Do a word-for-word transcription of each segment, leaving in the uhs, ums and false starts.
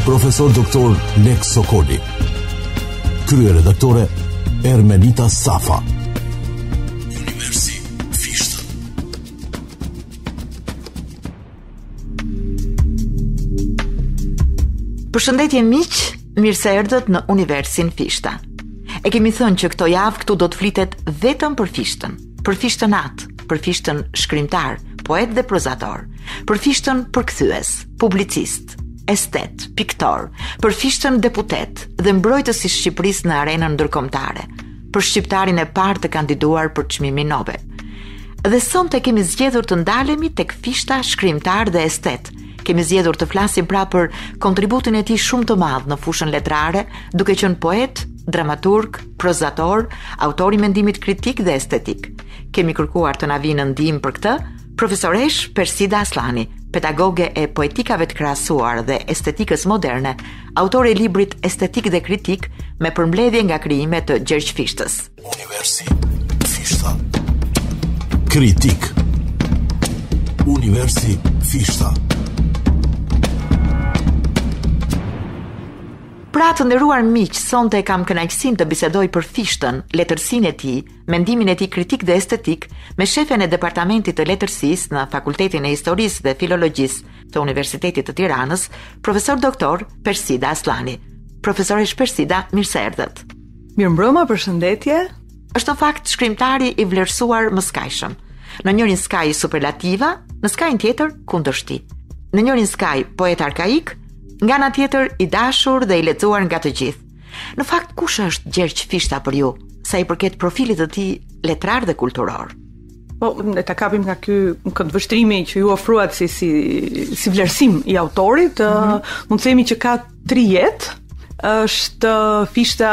profesor doktor Lek Sokoli, krye redaktore Ermenita Safa. Universi Fishta. Përshëndetje miq, mirë se erdhët në Universin Fishta. E kemi thënë që këto javë këtu do të flitet vetëm për fishtën, për fishtën atë, për fishtën shkrimtar, poet dhe prozator, për fishtën përkthyes, publicist, estet, piktor, për fishtën deputet dhe mbrojtës i Shqipërisë në arenën ndërkombëtare, për shqiptarin e parë të kandiduar për çmimin Nobel. Dhe sonte kemi zgjedhur të ndalemi tek fishta shkrimtar dhe estet. Kemi zgjedhur të flasim pra për kontributin e tij shumë të madh në fushën letrare, duke qenë poet, dramaturg, prozator, autor i mendimit kritik dhe estetik. Kemi kërkuar të na vinë në ndihmë për këtë profesoresh Persida Aslani, pedagoge e poetikave të krahasuar dhe estetikës moderne, autore e librit Estetik dhe Kritik me përmbledhje nga krijimet të Gjergj Fishtës. Universi Fishta. Kritik. Universi Fishta. Pra të nderuar miq, sonte kam kënaqësinë të bisedoj për fishtën, letërsinë e tij, mendimin e tij kritik dhe estetik me shefen e departamentit të letërsisë në Fakultetin e Historisë dhe Filologjisë të Universitetit të Tiranës, profesor doktor Persida Aslani. Profesoresh Persida, mirë se erdhët. Mirëmbrëma, përshëndetje. Është në fakt shkrimtari i vlerësuar më skajshëm. Në njërin skaj superlativa, në skajin tjetër kundërshti. Në njërin skaj poet arkaik, nga ana tjetër i dashur dhe i lexuar nga të gjithë. Në fakt, kush është Gjergj Fishta për ju, sa i përket profilit të tij letrar dhe kulturor? Po, ne ta kapim nga ky këndvështrimi që ju ofruat si si si vlerësim i autorit, mm-hmm. mund të themi që ka tri jetë. Është Fishta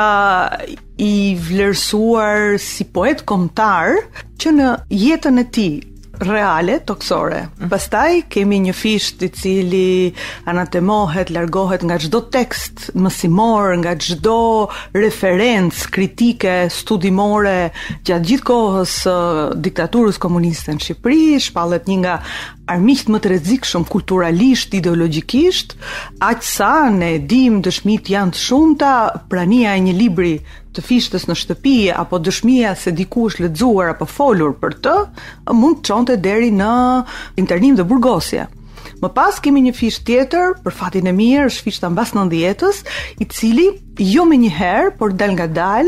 i vlerësuar si poet kombëtar që në jetën e tij reale, toksore. Mm. Pastaj kemi një fisht i cili anatemohet, largohet nga çdo tekst mësimor, nga çdo referencë kritike, studimore gjatë gjithë kohës uh, diktaturës komuniste në Shqipëri, shpallet një nga armiqt më të rrezikshëm kulturalisht, ideologjikisht, aq sa ne dim dëshmit janë të shumta, prania e një libri të fishtës në shtëpi apo dëshmia se diku është lexuar apo folur për të, mund të çonte deri në internim dhe burgosje. Më pas kemi një fisht tjetër, për fatin e mirë, është fishta mbas nëntëdhjetës, i cili jo me një herë, por dal nga dal,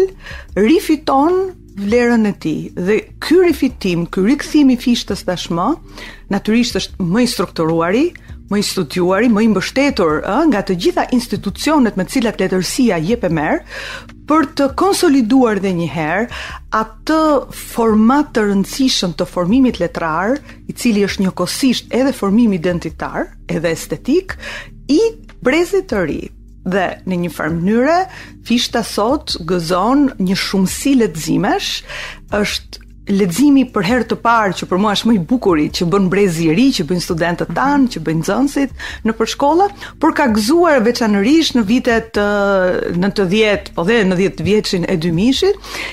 rifiton vlerën e tij. Dhe ky rifitim, ky rikthim i fishtës tashmë, natyrisht është më i strukturuari, më i studiuari, më i mbështetur ë, nga të gjitha institucionet me të cilat letërsia jep e merr, për të konsoliduar dhe një herë atë format të rëndësishëm të formimit letrar, i cili është njëkohësisht edhe formim identitar, edhe estetik, i brezit të ri. Dhe në një farë mënyre, Fishta sot gëzon një shumësi leximesh, është leximi për herë të parë që për mua është më i bukuri që bën brezi i ri, që bëjnë studentët tanë, që bëjnë nxënësit në përshkolla, por ka gëzuar veçanërisht në vitet uh, nëntëdhjetë, po dhe në dhjetë vjeçin e dy mijëshit,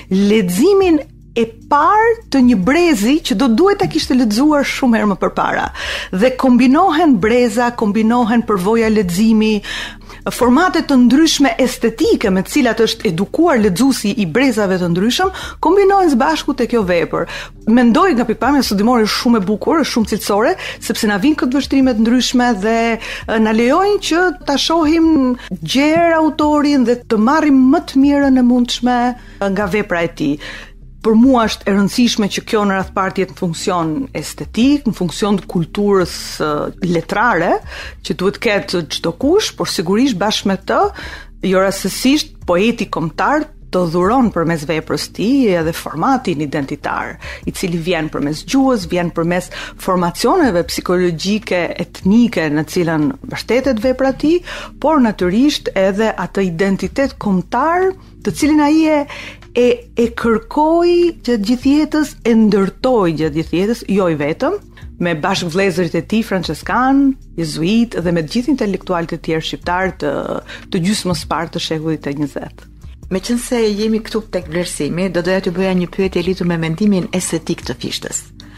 leximin e parë të një brezi që do duhet ta kishte lexuar shumë herë më përpara. Dhe kombinohen breza, kombinohen përvoja leximi, formate të ndryshme estetike me të cilat është edukuar lexuesi i brezave të ndryshëm, kombinohen së bashku te kjo vepër. Mendoj nga pikpamja studimore shumë e bukur, është shumë cilësore, sepse na vijnë këtë vështrime të ndryshme dhe na lejojnë që ta shohim gjerë autorin dhe të marrim më të mirën e mundshme nga vepra e tij. Për mua është e rëndësishme që kjo në radh parë jetë në funksion estetik, në funksion të kulturës uh, letrare, që duhet ketë çdo kush, por sigurisht bashkë me të, jo rastësisht poeti kombëtar të dhuron përmes veprës tij edhe formatin identitar, i cili vjen përmes gjuhës, vjen përmes formacioneve psikologjike, etnike në cilën mbështetet vepra e tij, por natyrisht edhe atë identitet kombëtar, të cilin ai e e e kërkoi gjatë gjithë jetës, e ndërtoi gjatë gjithë jetës, jo i vetëm, me bashkëvëllezërit e tij franceskan, jezuit dhe me të gjithë intelektualët e tjerë shqiptar të, të gjysmës së parë të shekullit të njëzet. Meqense jemi këtu tek vlerësimi, do doja t'ju bëja një pyetje lidhur me mendimin estetik të fishtës.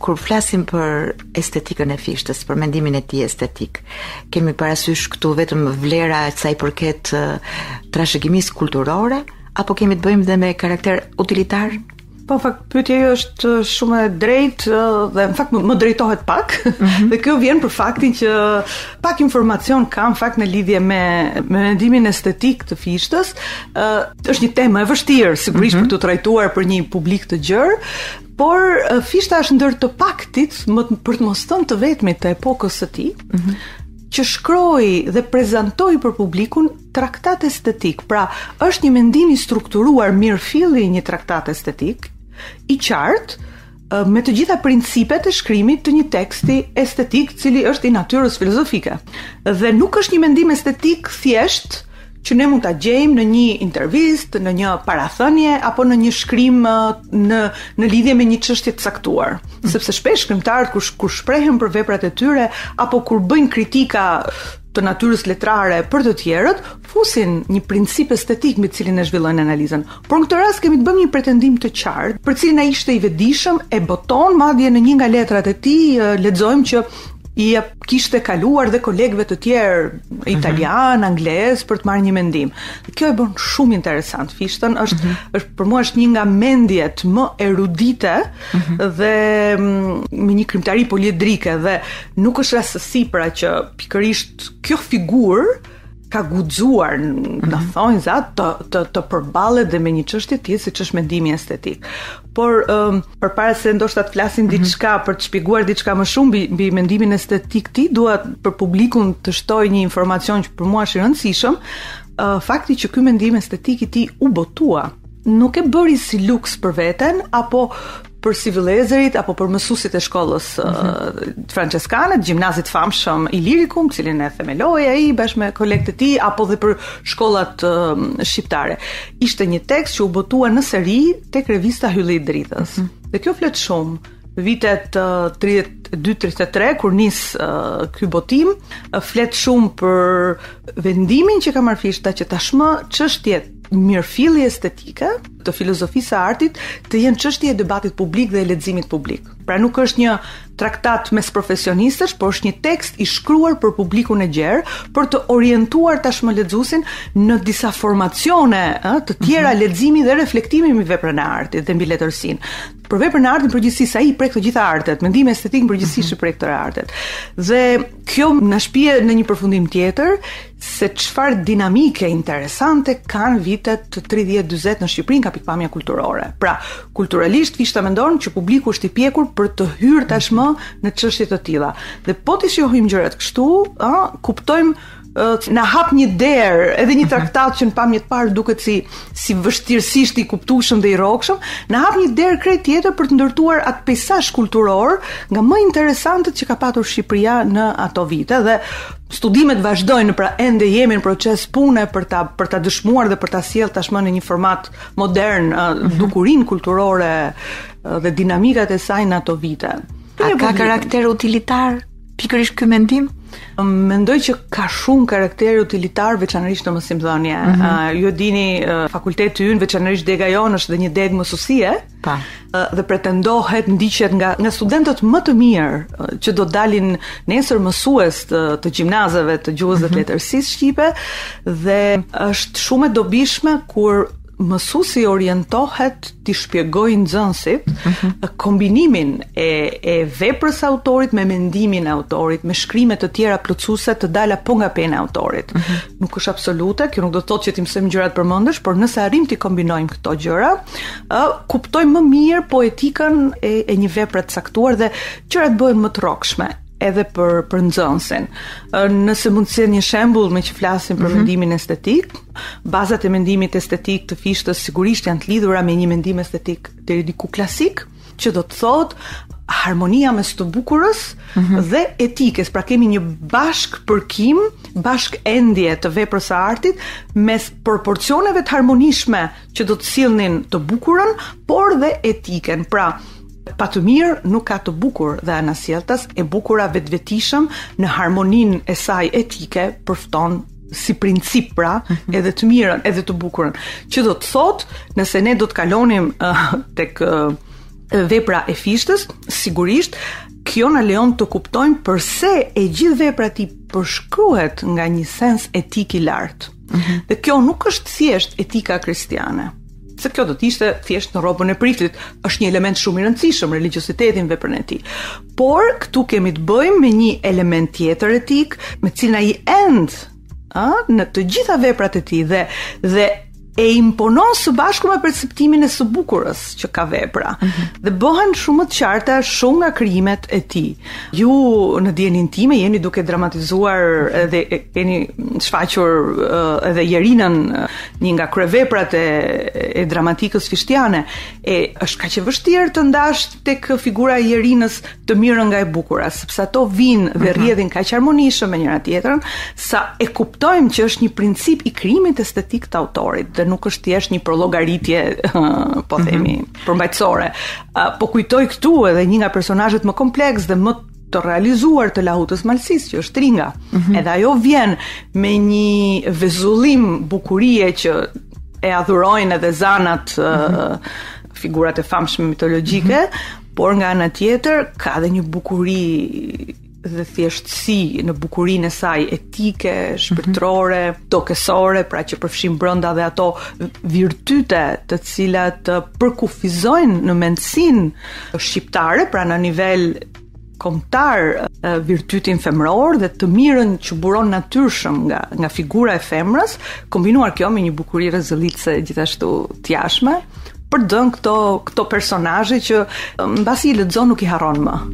kur flasim për estetikën e fishtës, për mendimin e tij estetik, kemi parasysh këtu vetëm vlera e saj përket uh, trashëgimisë kulturore, apo kemi të bëjmë dhe me karakter utilitar? Po, në fakt, pyetja është shumë e drejtë dhe në fakt më drejtohet pak. Mm-hmm. Dhe kjo vjen për faktin që pak informacion kam fakt në lidhje me, me mendimin estetik të fishtës. Uh, është një temë e vështirë, sigurisht mm-hmm. për të trajtuar për një publik të gjerë, por uh, fishta është ndër të paktit, më, për të mos thënë të vetmit të epokës së tij, mm-hmm. që shkroi dhe prezantoi për publikun traktat estetik. Pra, është një mendim i strukturuar mirëfilli një traktat estetik, i qartë, me të gjitha principet e shkrimit të një teksti estetik, cili është i natyrës filozofike. Dhe nuk është një mendim estetik thjesht që ne mund ta gjejmë në një intervistë, në një parathënie apo në një shkrim në në lidhje me një çështje të caktuar. Mm. Sepse shpesh shkrimtarët kur, kur shprehen për veprat e tyre apo kur bëjnë kritika të natyrës letrare për të tjerët, fusin një princip estetik me cilin e zhvillojnë analizën. Por në këtë rast kemi të bëjmë një pretendim të qartë, për cilin ai ishte i vetëdijshëm, e boton, madje në një nga letrat e tij lexojmë që i kishte kaluar dhe kolegëve të tjerë italian, mm-hmm. anglez për të marrë një mendim. Kjo e bën shumë interesant. Fishtën është, mm-hmm. është për mua është një nga mendjet më erudite mm-hmm. dhe me një krimtari poliedrike, dhe nuk është rastësi pra që pikërisht kjo figurë ka guxuar, mm-hmm. në thonjza, të, të, të përballet dhe me një çështje tjetër siç është mendimi estetik. Por um, përpara se ndoshta të flasim mm-hmm. diçka për të shpjeguar diçka më shumë mbi, mbi mendimin estetik ti, dua për publikun të shtoj një informacion që për mua është i rëndësishëm, uh, fakti që ky mendim estetik i tij u botua. Nuk e bëri si luks për veten, apo për civilezerit, apo për mësuesit e shkollës mm-hmm. uh, franceskane, gjimnazit famshëm Iliricum, cilin e themeloi ai bashkë me kolegët e tij, apo dhe për shkollat uh, shqiptare. Ishte një tekst që u botua në seri tek revista Hylli i Dritës. Mm-hmm. Dhe kjo flet shumë. Vitet uh, tridhjetë e dy tridhjetë e tre, kur nis uh, ky botim, uh, flet shumë për vendimin që ka marrë fishta që tashmë çështjet mirëfilli estetike të filozofisë së artit të jenë çështje e debatit publik dhe e leximit publik. Pra nuk është një traktat mes profesionistësh, por është një tekst i shkruar për publikun e gjerë, për të orientuar tashmë lexuesin në disa formacione ë, të tjera mm-hmm. leximi dhe reflektimi mbi veprën e artit dhe mbi letërsinë. Për veprën e artit në përgjithësi, sa i prek të gjitha artet, mendimi estetik në përgjithësi mm-hmm. prek të artet. Dhe kjo na shpije në një përfundim tjetër se çfarë dinamike interesante kanë vitet tridhjetë dyzet në Shqipëri nga pikpamja kulturore. Pra, kulturalisht fishta mendon që publiku është i pjekur për të hyrë tashmë në çështje të tilla. Dhe po të shohim gjërat kështu, ë, kuptojmë na hap një derë, edhe një traktat që në pamje të parë duket si si vështirësisht i kuptueshëm dhe i rrokshëm, na hap një derë krejt tjetër për të ndërtuar atë peizazh kulturor nga më interesantët që ka patur Shqipëria në ato vite, dhe studimet vazhdojnë, pra ende jemi në proces pune për ta për ta dëshmuar dhe për ta sjellë tashmë në një format modern mm-hmm. dukurinë kulturore dhe dinamikat e saj në ato vite. A ka karakter utilitar pikërisht ky mendim? Mendoj që ka shumë karakter utilitar, veçanërisht në mësimdhënie. Mm-hmm. Uh, ju dini, uh, fakulteti ynë, veçanërisht dega jonë, është dhe një degë mësuesie. Pa. Uh, dhe pretendohet, ndiqet nga nga studentët më të mirë uh, që do dalin nesër mësues të, të gjimnazeve të gjuhës mm-hmm. dhe të letërsisë shqipe, dhe është shumë e dobishme kur mësuesi orientohet t'i shpjegojë nxënësit mm-hmm. kombinimin e, e veprës autorit me mendimin e autorit, me shkrime të tjera plotësuese të dala po nga pena e autorit. Mm-hmm. Nuk është absolute, kjo nuk do të thotë që ti mësojmë gjërat përmendesh, por nëse arrim t'i kombinojmë këto gjëra, uh, kuptojmë më mirë poetikën e, e një vepre të caktuar dhe gjërat bëhen më të rrokshme edhe për për nxënësin. Nëse mund të sjell një shembull me që flasim për mm-hmm. mendimin estetik, bazat e mendimit estetik të fishtës sigurisht janë të lidhura me një mendim estetik deri diku klasik, që do të thotë harmonia mes të bukurës mm-hmm. dhe etikës. Pra kemi një bashkëpërkim, bashkëendje të veprës së artit mes proporcioneve të harmonishme që do të sillnin të bukurën, por dhe etikën. Pra, pa të mirë nuk ka të bukur, dhe anasjelltas e bukura vetvetishëm në harmoninë e saj etike përfton si princip, pra, mm-hmm. edhe të mirën, edhe të bukurën. Që do të thotë, nëse ne do të kalonim uh, tek uh, vepra e fishtës, sigurisht kjo na lejon të kuptojmë përse e gjithë vepra e tij përshkruhet nga një sens etik i lartë. Mm-hmm. Dhe kjo nuk është thjesht etika kristiane. Se kjo do të ishte thjesht në rrobën e priftit, është një element shumë i rëndësishëm, religiozitetin veprën e tij. Por këtu kemi të bëjmë me një element tjetër etik, me cilin ai end, ë, në të gjitha veprat e tij dhe dhe e imponon së bashku me perceptimin e së bukurës që ka vepra. Mm-hmm. Dhe bëhen shumë të qarta shumë nga krijimet e tij. Ju në dijenin time jeni duke dramatizuar edhe keni shfaqur uh, edhe Jerinën, uh, një nga kryeveprat e, e dramatikës fishtiane. E është kaq e vështirë të ndash tek figura e Jerinës të mirën nga e bukura, sepse ato vinë dhe rrjedhin kaq harmonishëm me njëra tjetrën, sa e kuptojmë që është një princip i krijimit estetik të autorit. Nuk është thjesht një prologaritje, po themi, mm-hmm. përmbajtësore. Po kujtoj këtu edhe një nga personazhet më kompleks dhe më të realizuar të Lahutës Malsis, që është Tringa. Mm-hmm. Edhe ajo vjen me një vezullim bukurie që e adhurojnë edhe zanat, mm-hmm. figurat e famshme mitologjike, mm-hmm. por nga ana tjetër ka edhe një bukuri dhe thjeshtësi në bukurinë e saj etike, shpirtërore, mm-hmm. tokësore, pra që përfshin brenda dhe ato virtyte të cilat përkufizojnë në mendsinë shqiptare, pra në nivel kombëtar, virtytin femror dhe të mirën që buron natyrshëm nga nga figura e femrës, kombinuar kjo me një bukuri rrezëllitëse gjithashtu të jashtme, për dën këto këto personazhe që mbasi i lexon nuk i harron më.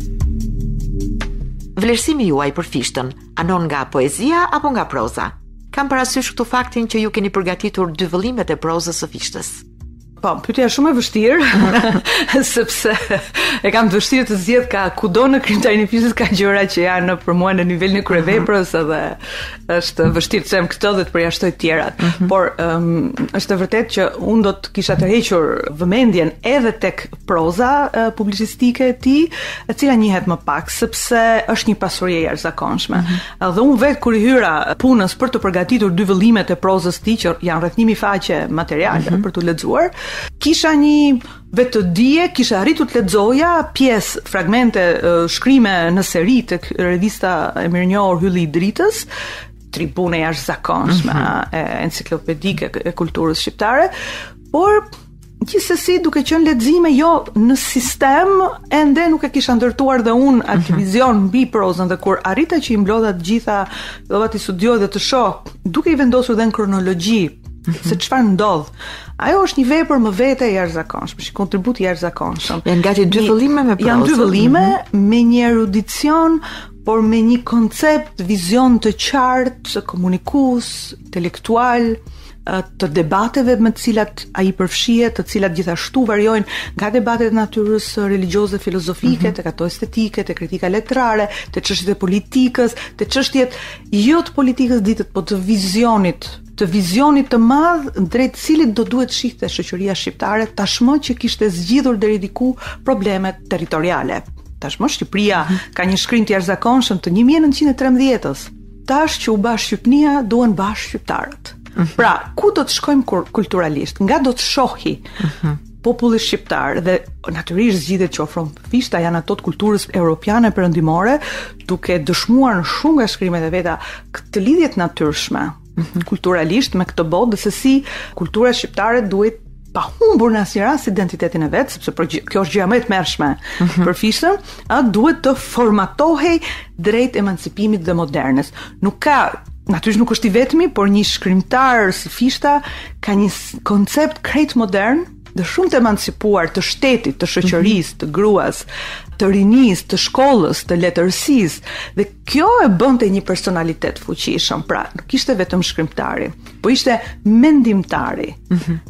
Vlerësimi juaj për fishtën, anon nga poezia apo nga proza? Kam parasysh këtu faktin që ju keni përgatitur dy vëllimet e prozës së fishtës. Po, pyetja është shumë e vështirë, sepse e kam të vështirë të zgjedh ka kudo në krimtarinë e fishtës ka gjëra që janë për mua në nivelin e kryeveprës edhe është vështirë të them këtë dhe të përjashtoj të tjerat. Mm-hmm. Por um, është e vërtetë që unë do të kisha tërhequr vëmendjen edhe tek proza uh, publicistike e tij, e cila njihet më pak sepse është një pasuri e jashtëzakonshme. Mm-hmm. Dhe unë vetë kur i hyra punës për të përgatitur dy vëllimet e prozës së tij që janë rreth një mijë faqe materiale mm-hmm. për të lexuar, kisha një vetëdije, kisha arritur të lexoja pjesë, fragmente, shkrime në seri tek revista e mirënjohur Hylli i Dritës, tribune jashtëzakonshme mm-hmm. e enciklopedike e kulturës shqiptare, por gjithsesi duke qenë lexime jo në sistem, ende nuk e kisha ndërtuar dhe unë atë mm-hmm. vizion mbi prozën, dhe kur arrita që i mblodha të gjitha, dova të studioj dhe të shoh, duke i vendosur dhe në kronologji, mm-hmm. se çfarë ndodh. Ajo është një vepër më vete e jashtëzakonshme, një kontribut i jashtëzakonshëm. Janë gati dy vëllime me prozë. Janë dy vëllime mm-hmm. me një erudicion, por me një koncept, vizion të qartë, komunikues, intelektual, të debateve me të cilat ai përfshihet, të cilat gjithashtu variojnë nga debatet e natyrës religioze, filozofike, mm-hmm. tek ato estetike, tek kritika letrare, te çështjet e politikës, te çështjet jo të politikës ditët, por të vizionit të vizionit të madh drejt cilit do duhet shihte shoqëria shqiptare tashmë që kishte zgjidhur deri diku problemet territoriale. Tashmë Shqipëria mm-hmm. ka një shkrim të jashtëzakonshëm të një mijë e nëntëqind e trembëdhjetës. Tash që u bash Shqipnia, duhen bash shqiptarët. Mm-hmm. Pra, ku do të shkojmë kulturalisht? Nga do të shohi mm-hmm. populli shqiptar dhe natyrisht zgjidhjet që ofron fishta janë ato të kulturës europiane perëndimore, duke dëshmuar në shumë nga shkrimet e veta këtë lidhje të natyrshme mm-hmm. kulturalisht me këtë botë, dhe se si kultura shqiptare duhet pa humbur në asnjë rast identitetin e vet, sepse për, kjo është gjëja më e tmerrshme mm-hmm. për fishtën, a duhet të formatohej drejt emancipimit dhe modernës. Nuk ka Natyrisht nuk është i vetmi, por një shkrimtar si Fishta ka një koncept krejt modern dhe shumë të emancipuar të shtetit, të shoqërisë, të gruas, të rinisë, të shkollës, të letërsisë, dhe kjo e bënte një personalitet fuqishëm. Pra, nuk ishte vetëm shkrimtari, po ishte mendimtari. Mm-hmm.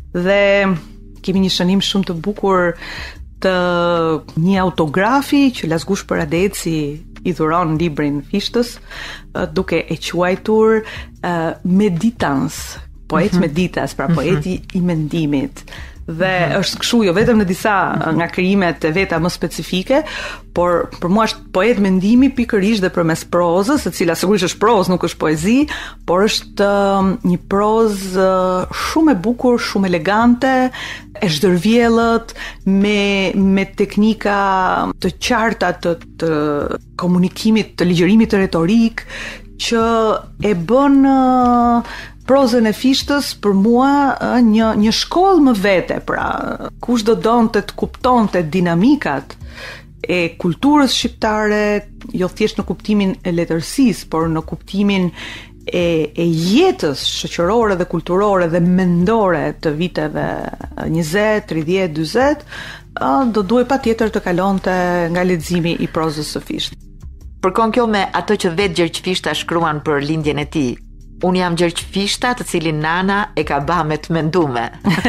Dhe kemi një shënim shumë të bukur të një autografi që Lazgush Paradeci i dhuron librin Fishtës, duke e quajtur uh, Meditans, poet mm-hmm. meditas, pra poeti mm-hmm. i mendimit. dhe është kështu jo vetëm në disa nga krijimet e veta më specifike, por për mua është poet mendimi pikërisht dhe përmes prozës, e cila sigurisht është prozë, nuk është poezi, por është uh, një prozë uh, shumë e bukur, shumë elegante, e zhdërvjellët, me me teknika të qarta të, të komunikimit, të ligjërimit të retorik, që e bën uh, prozën e Fishtës për mua uh, një një shkollë më vete, pra kush do donte të kuptonte dinamikat e kulturës shqiptare, jo thjesht në kuptimin e letërsisë, por në kuptimin e, e jetës shoqërore dhe kulturore dhe mendore të viteve njëzet, tridhjetë, dyzet, uh, do duhej patjetër të kalonte nga leximi i prozës së Fishtës. Përkon kjo me ato që vetë Gjergj Fishta shkruan për lindjen e tij. Unë jam Gjergj Fishta, të cilin nana e ka ba me të mendume.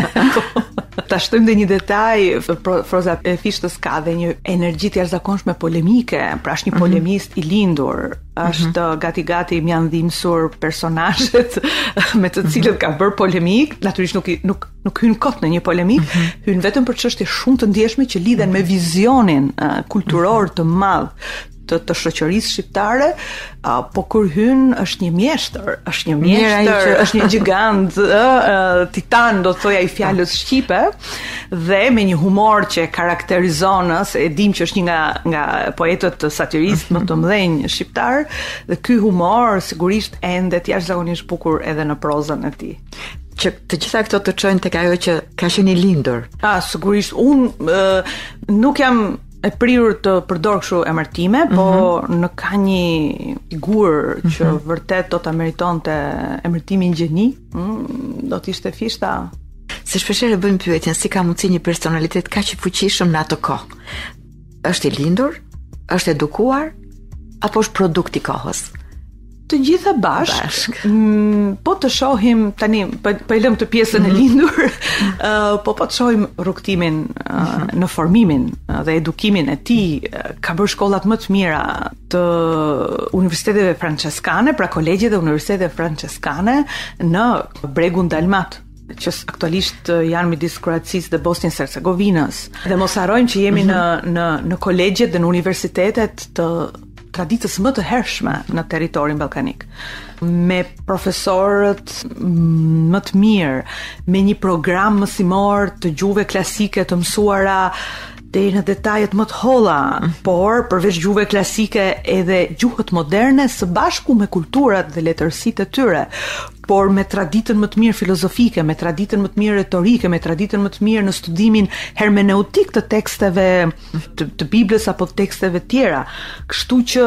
Ta shtojmë dhe një detaj, proza e Fishtës ka dhe një energji të jashtëzakonshme polemike, pra është një polemist i lindur, është gati-gati mjandhimsur personazhet me të cilët ka bërë polemik, natyrisht nuk nuk nuk hyn kot në një polemik, hyn vetëm për çështje shumë të ndjeshme që lidhen me vizionin uh, kulturor të madh të, të shoqërisë shqiptare, uh, po kur hyn është një mjeshtër, është një mjeshtër, që... është një gjigant, uh, uh, titan, do të thoja i fjalës shqipe, dhe me një humor që karakterizon, se e dim që është një nga nga poetët satirist më të mëdhenj shqiptar, dhe ky humor sigurisht ende të jashtëzakonisht bukur edhe në prozën e tij. Që të gjitha këto të çojnë tek ajo që ka qenë i lindur. Ah, sigurisht unë uh, nuk jam e prirur të përdor kështu emërtime, mm-hmm. po në ka një figurë që mm-hmm. vërtet do ta meritonte emërtimin gjeni, mm, do të ishte Fishta. Se shpeshherë bëjmë pyetjen si ka mundësi një personalitet kaq i fuqishëm në atë kohë. Është i lindur, është edukuar, apo është produkt i kohës? Të gjitha bashk, bashk. Mm, po të shohim tani, po, po e lëm të pjesën mm-hmm. e lindur, uh, po po të shohim rrugtimin uh, mm-hmm. në formimin uh, dhe edukimin e tij, uh, ka bërë shkollat më të mira të universiteteve franceskane, pra kolegjet dhe universitetet franceskane në bregun dalmat, që aktualisht janë midis Kroacisë dhe Bosnjës Hercegovinës. Dhe mos harrojmë që jemi mm-hmm. në në në kolegjet dhe në universitetet të traditës më të hershme në territorin ballkanik, me profesorët më të mirë, me një program mësimor të gjuhëve klasike të mësuara deri në detajet më të holla, por përveç gjuhëve klasike edhe gjuhët moderne së bashku me kulturat dhe letërsitë e tyre, por me traditën më të mirë filozofike, me traditën më të mirë retorike, me traditën më të mirë në studimin hermeneutik të teksteve të, të Biblës apo të teksteve tjera. Kështu që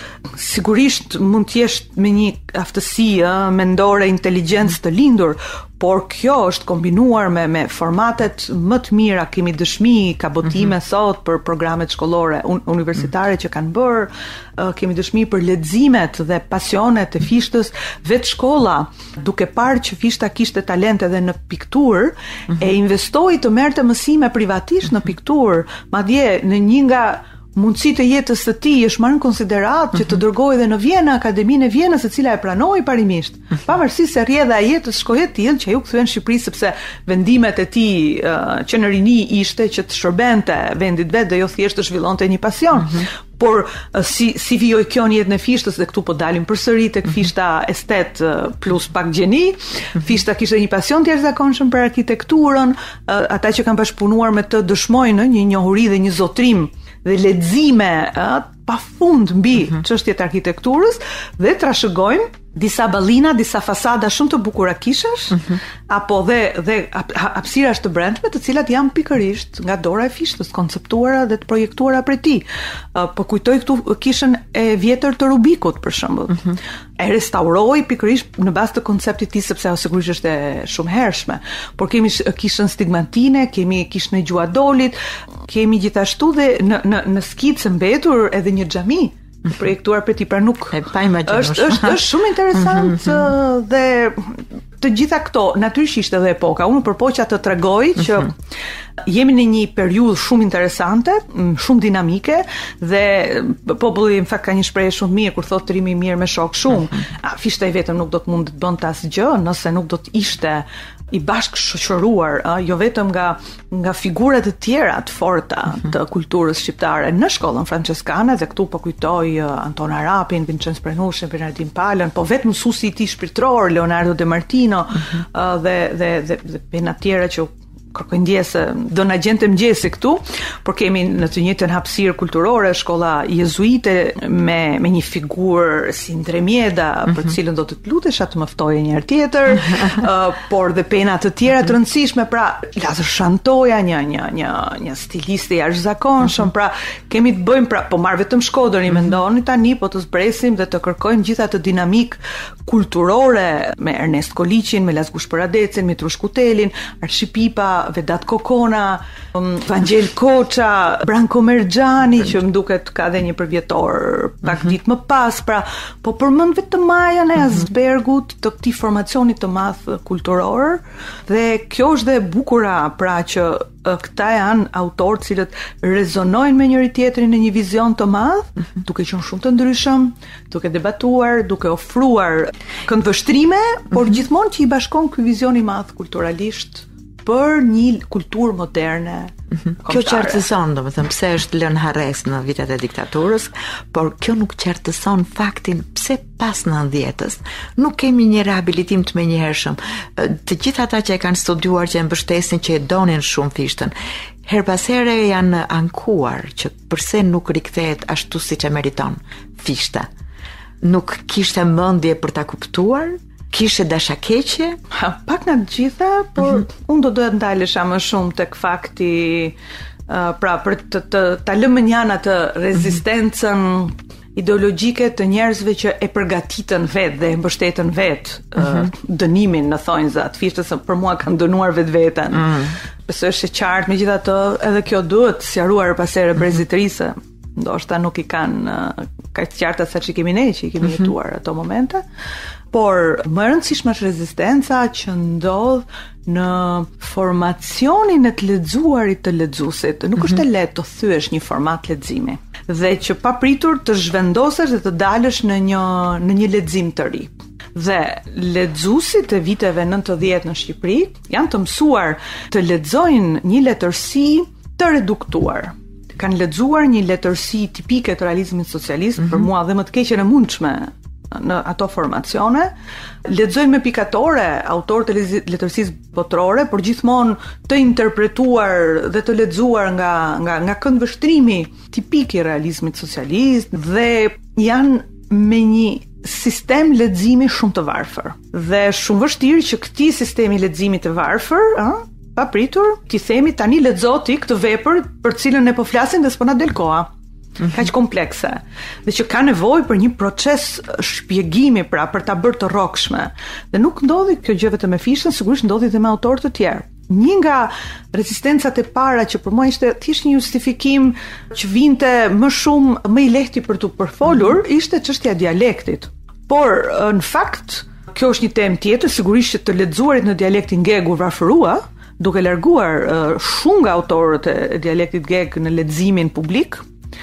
sigurisht mund të jesh me një aftësi mendore, inteligjencë të lindur, por kjo është kombinuar me me formatet më të mira, kemi dëshmi, ka botime mm-hmm. sot për programet shkollore un, universitare mm-hmm. që kanë bërë, uh, kemi dëshmi për leximet dhe pasionet e Fishtës, vetë shkolla, duke parë që Fishta kishte talent edhe në pikturë, mm-hmm. e investoi të merrte mësime privatisht në pikturë, madje në një nga mundësitë e jetës së tij është marrë në konsiderat që të dërgojë edhe në Vjenë, Akademinë e Vjenës, e cila e pranoi parimisht. Pavarësisht se rrjedha e jetës shkoi e tillë që ai u kthye në Shqipëri sepse vendimet e tij uh, që në rini ishte që të shërbente vendit vet dhe jo thjesht të zhvillonte një pasion. Mm-hmm. Por uh, si si vijoi kjo në jetën e Fishtës, dhe këtu po dalim përsëri tek Fishta estet uh, plus pak gjeni. Fishta kishte një pasion të jashtëzakonshëm për arkitekturën, uh, ata që kanë bashkëpunuar me të dëshmojnë një njohuri dhe një zotrim dhe lexime uh, pa fund mbi çështjet e arkitekturës, dhe trashëgojmë disa ballina, disa fasada shumë të bukura kishash, mm-hmm. apo dhe dhe hapësirash të brendshme, të cilat janë pikërisht nga dora e Fishtës, konceptuara dhe të projektuara prej tij. Uh, po kujtoj këtu kishën e vjetër të Rubikut për shembull. Mm-hmm. E restauroi pikërisht në bazë të konceptit të tij, sepse ajo sigurisht është e shumë hershme. Por kemi kishën Stigmatine, kemi kishën e Gjuadolit, kemi gjithashtu dhe në në në skicë mbetur edhe një xhami projektuar për ti, pra nuk e pa imagjinosh. Është është është shumë interesant mm-hmm. dhe të gjitha këto natyrisht edhe epoka. Unë përpoqja të tregoj që mm-hmm. jemi në një periudhë shumë interesante, shumë dinamike, dhe populli në fakt ka një shprehje shumë mirë kur thotë trimi i mirë me shok shumë. Mm-hmm. Fishta i vetëm nuk do të mund të bënte asgjë nëse nuk do të ishte i bashkë shoqëruar, ë, jo vetëm nga nga figurat të tjera të forta të kulturës shqiptare në shkollën franceskane, dhe këtu po kujtoj Anton Arapin, Vincenz Prenushin, Bernardin Palën, po vetë mësuesi i tij shpirtëror Leonardo De Martino, uh, dhe dhe dhe, dhe pena tjera që kërkoj ndjesë do na gjente mëngjesi këtu, por kemi në të njëjtën hapësirë kulturore shkolla jezuite me me një figurë si Ndremieda, mm-hmm. për të cilën do të të lutesha të më ftoje një herë tjetër, uh, por dhe pena të tjera të rëndësishme, pra Lazar Shantoja, një një një një stilist i jashtëzakonshëm, mm-hmm. pra kemi të bëjmë, pra po marr vetëm Shkodrën, mm-hmm. mendoni tani, po të zbresim dhe të kërkojmë gjithë atë dinamik kulturore me Ernest Koliqin, me Lazgush Paradecin, me Trush Kutelin, Arshipipa, Vedat Kokona, um, Vangel Koça, Branko Mergjani, që më duket ka dhe një përvjetor pak mm-hmm. ditë më pas, pra po përmend vetëm Majan e Asbergut të këtij formacioni të madh kulturor, dhe kjo është dhe bukura, pra që këta janë autorë të cilët rezonojnë me njëri tjetrin në një vizion të madh, mm-hmm. duke qenë shumë të ndryshëm, duke debatuar, duke ofruar këndvështrime, por mm-hmm. gjithmonë që i bashkon ky vizion i madh kulturalisht për një kulturë moderne. Mm-hmm. Kjo qartëson, domethënë, pse është lënë harres në vitet e diktaturës, por kjo nuk qartëson faktin pse pas nëntëdhjetës nuk kemi një rehabilitim të menjëhershëm. Të gjithë ata që e kanë studiuar, që e mbështesin, që e donin shumë Fishtën, her pas here janë ankuar që pse nuk rikthehet ashtu siç e meriton Fishta. Nuk kishte mendje për ta kuptuar, kishte dashakeqje? Ha, pak nga të gjitha, por mm-hmm. unë do doja të ndalesha më shumë tek fakti, uh, pra për të, të ta lëmë njëna të rezistencën mm-hmm. ideologjike të njerëzve që e përgatitën vetë dhe e mbështetën vetë mm-hmm. uh, dënimin në thonjza të Fishtës, për mua kanë dënuar vetveten. Mm-hmm. Besoj është e qartë, megjithatë edhe kjo duhet sqaruar pas here brezitërisë. Ndoshta nuk i kanë uh, kaq të qarta sa që kemi ne, që i kemi mm-hmm. jetuar ato momente. Por më e rëndësishme është rezistenca që ndodh në formacionin e të lexuarit të lexuesit. Nuk mm-hmm. është e lehtë të thyesh një format leximi, dhe që papritur të zhvendosesh dhe të dalësh në një në një lexim të ri. Dhe lexuesit e viteve nëntëdhjetë në Shqipëri janë të mësuar të lexojnë një letërsi të reduktuar. Kanë lexuar një letërsi tipike të realizmit socialist, mm-hmm. për mua dhe më të keqen e mundshme në ato formacione, lexojnë me pikatore autorët e letërsisë botërore, por gjithmonë të interpretuar dhe të lexuar nga nga nga këndvështrimi tipik i realizmit socialist, dhe janë me një sistem leximi shumë të varfër. Dhe shumë vështirë që këtij sistemi leximi të varfër, ë, papritur, ti themi tani lexo ti këtë vepër për cilën ne po flasim dhe s'po na del koha. Mm-hmm. Kaq komplekse, dhe që ka nevojë për një proces shpjegimi, pra për ta bërë të rrokshme. Dhe nuk ndodhi kjo gjë vetëm me Fishtën, sigurisht ndodhi edhe me autorë të tjerë. Një nga rezistencat e para që për mua ishte thjesht një justifikim që vinte më shumë më i lehti për tu përfolur, mm-hmm. ishte çështja e dialektit. Por në fakt, kjo është një temë tjetër, sigurisht që të lexuarit në dialektin geg u varfërua, duke larguar uh, shumë nga autorët e dialektit geg në leximin publik.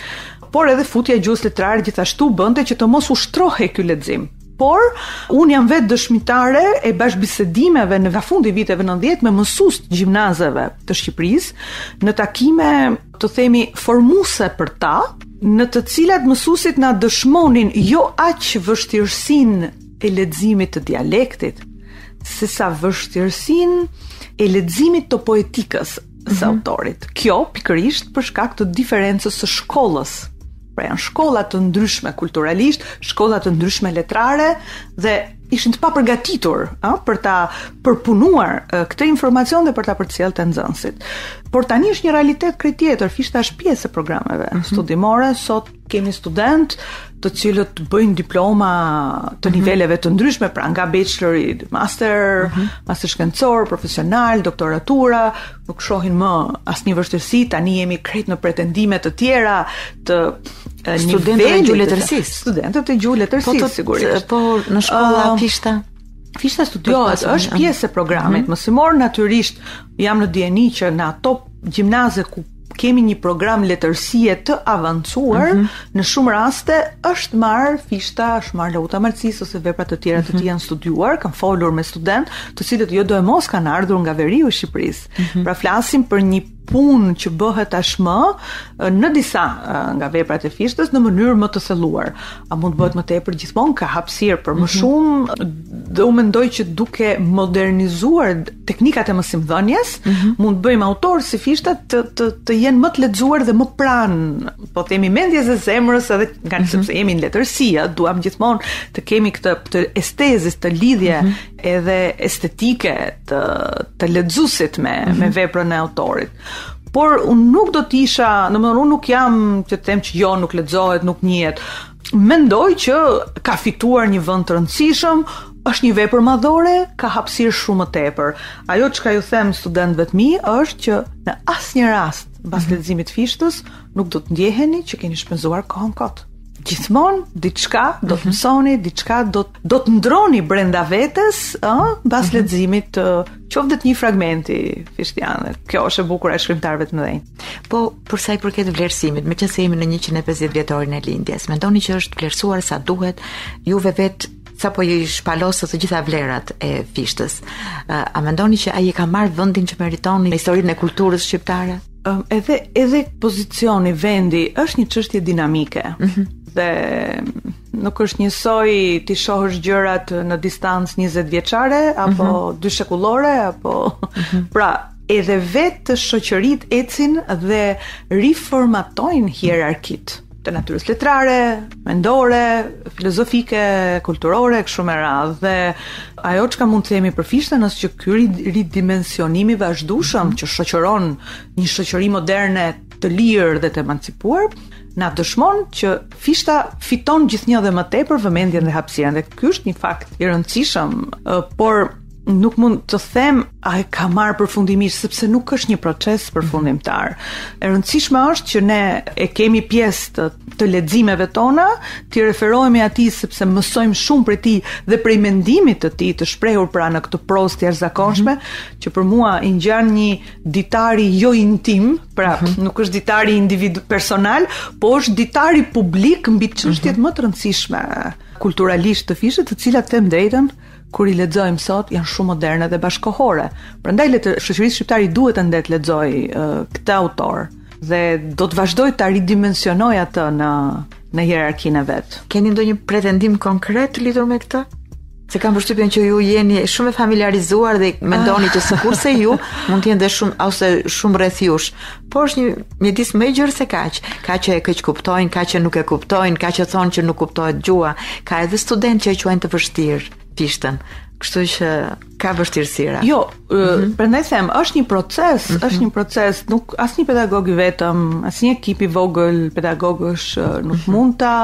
Por edhe futja e gjuhës letrare gjithashtu bënte që të mos ushtrohej ky lexim. Por unë jam vetë dëshmitare e bashkëbisedimeve në vafundi viteve nëntëdhjetë me mësues të gjimnazeve të Shqipërisë në takime, të themi, formuese për ta, në të cilat mësuesit na dëshmonin jo aq vështirësinë e leximit të dialektit, sesa vështirësinë e leximit të poetikës së mm-hmm. autorit. Kjo pikërisht për shkak të diferencës së shkollës. Pra janë shkolla të ndryshme kulturalisht, shkolla të ndryshme letrare, dhe ishin të papërgatitur a, për ta përpunuar a, këtë informacion dhe për ta përcjellë te nxënësit. Por tani është një realitet krejt tjetër. Fishta është pjesë e programeve mm-hmm. studimore. Sot kemi student të cilët bëjnë diploma të niveleve të ndryshme, pra nga bachelori, master, mm-hmm. master shkencor, profesional, doktoratura, nuk shohin më asnjë vështirësi, tani jemi krejt në pretendime të tjera të studentëve e gjuhë letërsisë. Studentët e gjuhë letërsisë, po sigurisht. Po në shkolla uh, Fishta Fishta studiohet, është pjesë e programit. Mm-hmm. Mësimor natyrisht jam në dieni që në ato gjimnaze ku kemi një program letërsie të avancuar, mm -hmm. në shumë raste është marrë fishta, është marrë lauta marrëcisë ose vepra të tjera të mm -hmm. janë studiuar, kanë folur me student, të cilët jo do e mos kanë ardhur nga veriu i Shqipërisë. Mm -hmm. Pra flasim për një punë që bëhet tashmë në disa nga veprat e fishtës në mënyrë më të thelluar. A mund të bëhet më tepër? Gjithmonë ka hapësirë për më shumë. Dhe u mendoj që duke modernizuar teknikat e mësimdhënies, mm-hmm. mund të bëjmë autorë si fishtat të, të, të jenë më të lexuar dhe më pranë, po themi mendjes e zemrës, edhe nga mm-hmm. sepse jemi në letërsia, duam gjithmonë të kemi këtë të estezis, të lidhje mm-hmm. edhe estetike të, të lexuesit me, mm-hmm. me veprën e autorit. Por unë nuk do t'isha, domethënë unë nuk jam që të them që jo, nuk lexohet, nuk njihet. Mendoj që ka fituar një vend të rëndësishëm, është një vepër madhore, ka hapësirë shumë më tepër. Ajo çka ju them studentëve të mi është që në asnjë rast pas mm-hmm. leximit fishtës nuk do të ndjeheni që keni shpenzuar kohën kot. Gjithmonë diçka do të mësoni, diçka do do të ndroni brenda vetes, ë, mbas mm-hmm. leximit të qoftë të një fragmenti fishtian. Kjo është e bukur e shkrimtarëve të mëdhenj. Po, për sa i përket vlerësimit, meqense jemi në njëqind e pesëdhjetë vjetorin e lindjes, mendoni që është vlerësuar sa duhet? Juve vetë sapo i shpalosët të gjitha vlerat e fishtës. A mendoni që ai e ka marrë vendin që meriton në historinë e kulturës shqiptare? Um, edhe edhe pozicioni, vendi është një çështje dinamike. Mm-hmm. Dhe nuk është njësoj ti shohësh gjërat në distancë njëzet vjeçare apo mm-hmm. dy shekullore apo mm-hmm. pra edhe vetë shoqëritë ecin dhe riformatojnë hierarkitë të natyrës letrare, mendore, filozofike, kulturore, kështu me radhë. Dhe ajo çka mund të themi për fishtën është që ky ridimensionimi vazhdueshëm që shoqëron një shoqëri moderne të lirë dhe të emancipuar, na dëshmon që fishta fiton gjithnjë dhe më tepër vëmendjen dhe hapësirën. Dhe ky është një fakt i rëndësishëm, por nuk mund të them a e ka marrë përfundimisht, sepse nuk është një proces përfundimtar. E rëndësishme është që ne e kemi pjesë të, të leximeve tona, t'i referohemi atij sepse mësojmë shumë prej tij dhe prej mendimit të tij të shprehur pra në këtë prozë të jashtëzakonshme, mm-hmm. që për mua i ngjan një ditari jo intim, pra mm-hmm. nuk është ditari individu personal, po është ditari publik mbi çështjet mm-hmm. më të rëndësishme kulturalisht të fishit, të cilat them drejtën, kur i lexojmë sot janë shumë moderne dhe bashkohore. Prandaj letë shoqërisë shqiptare duhet të ndet lexoj uh, këtë autor dhe do të vazhdoj ta ridimensionoj atë në në hierarkinë e vet. Keni ndonjë pretendim konkret lidhur me këtë? Se kam përshtypjen që ju jeni shumë e familiarizuar dhe mendoni që sikurse ju mund të jenë dhe shumë ose shumë rreth jush, por është një mjedis më i gjerë se kaq. Ka që e keq kuptojnë, ka që nuk e kuptojnë, ka që thonë që nuk kuptohet gjua, ka edhe student që e quajnë të vështirë fishtën. Kështu që ka vështirësira. Jo, mm-hmm. prandaj them, është një proces, mm-hmm. është një proces, nuk asnjë pedagog i vetëm, asnjë ekip i vogël pedagogësh nuk mm-hmm. mund ta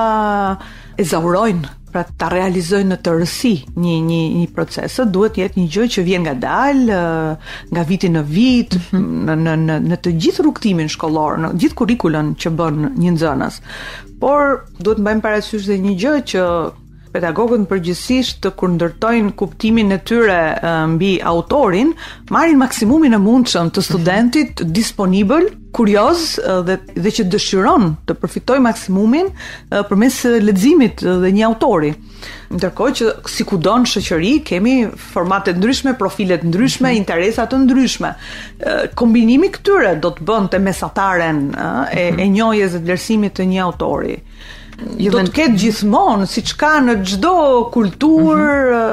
ezaurojnë, pra ta realizojnë në tërësi një një një proces. Duhet të jetë një gjë që vjen ngadalë, nga viti në vit, mm-hmm. në në në të gjithë rrugtimin shkollor, në gjithë kurrikulën që bën një nxënës. Por duhet të mbajmë parasysh dhe një gjë që pedagogët përgjithsisht kur ndërtojnë kuptimin e tyre mbi autorin, marrin maksimumin e mundshëm të studentit disponibël, kurioz dhe dhe që dëshiron të përfitojë maksimumin përmes leximit dhe një autori. Ndërkohë që si kudo në shoqëri kemi formate të ndryshme, profile të ndryshme, interesa të ndryshme. Kombinimi këtyre do të bënte mesataren e, e njohjes dhe vlerësimit të një autori. Jo, do të ketë gjithmonë, siç ka në çdo kulturë,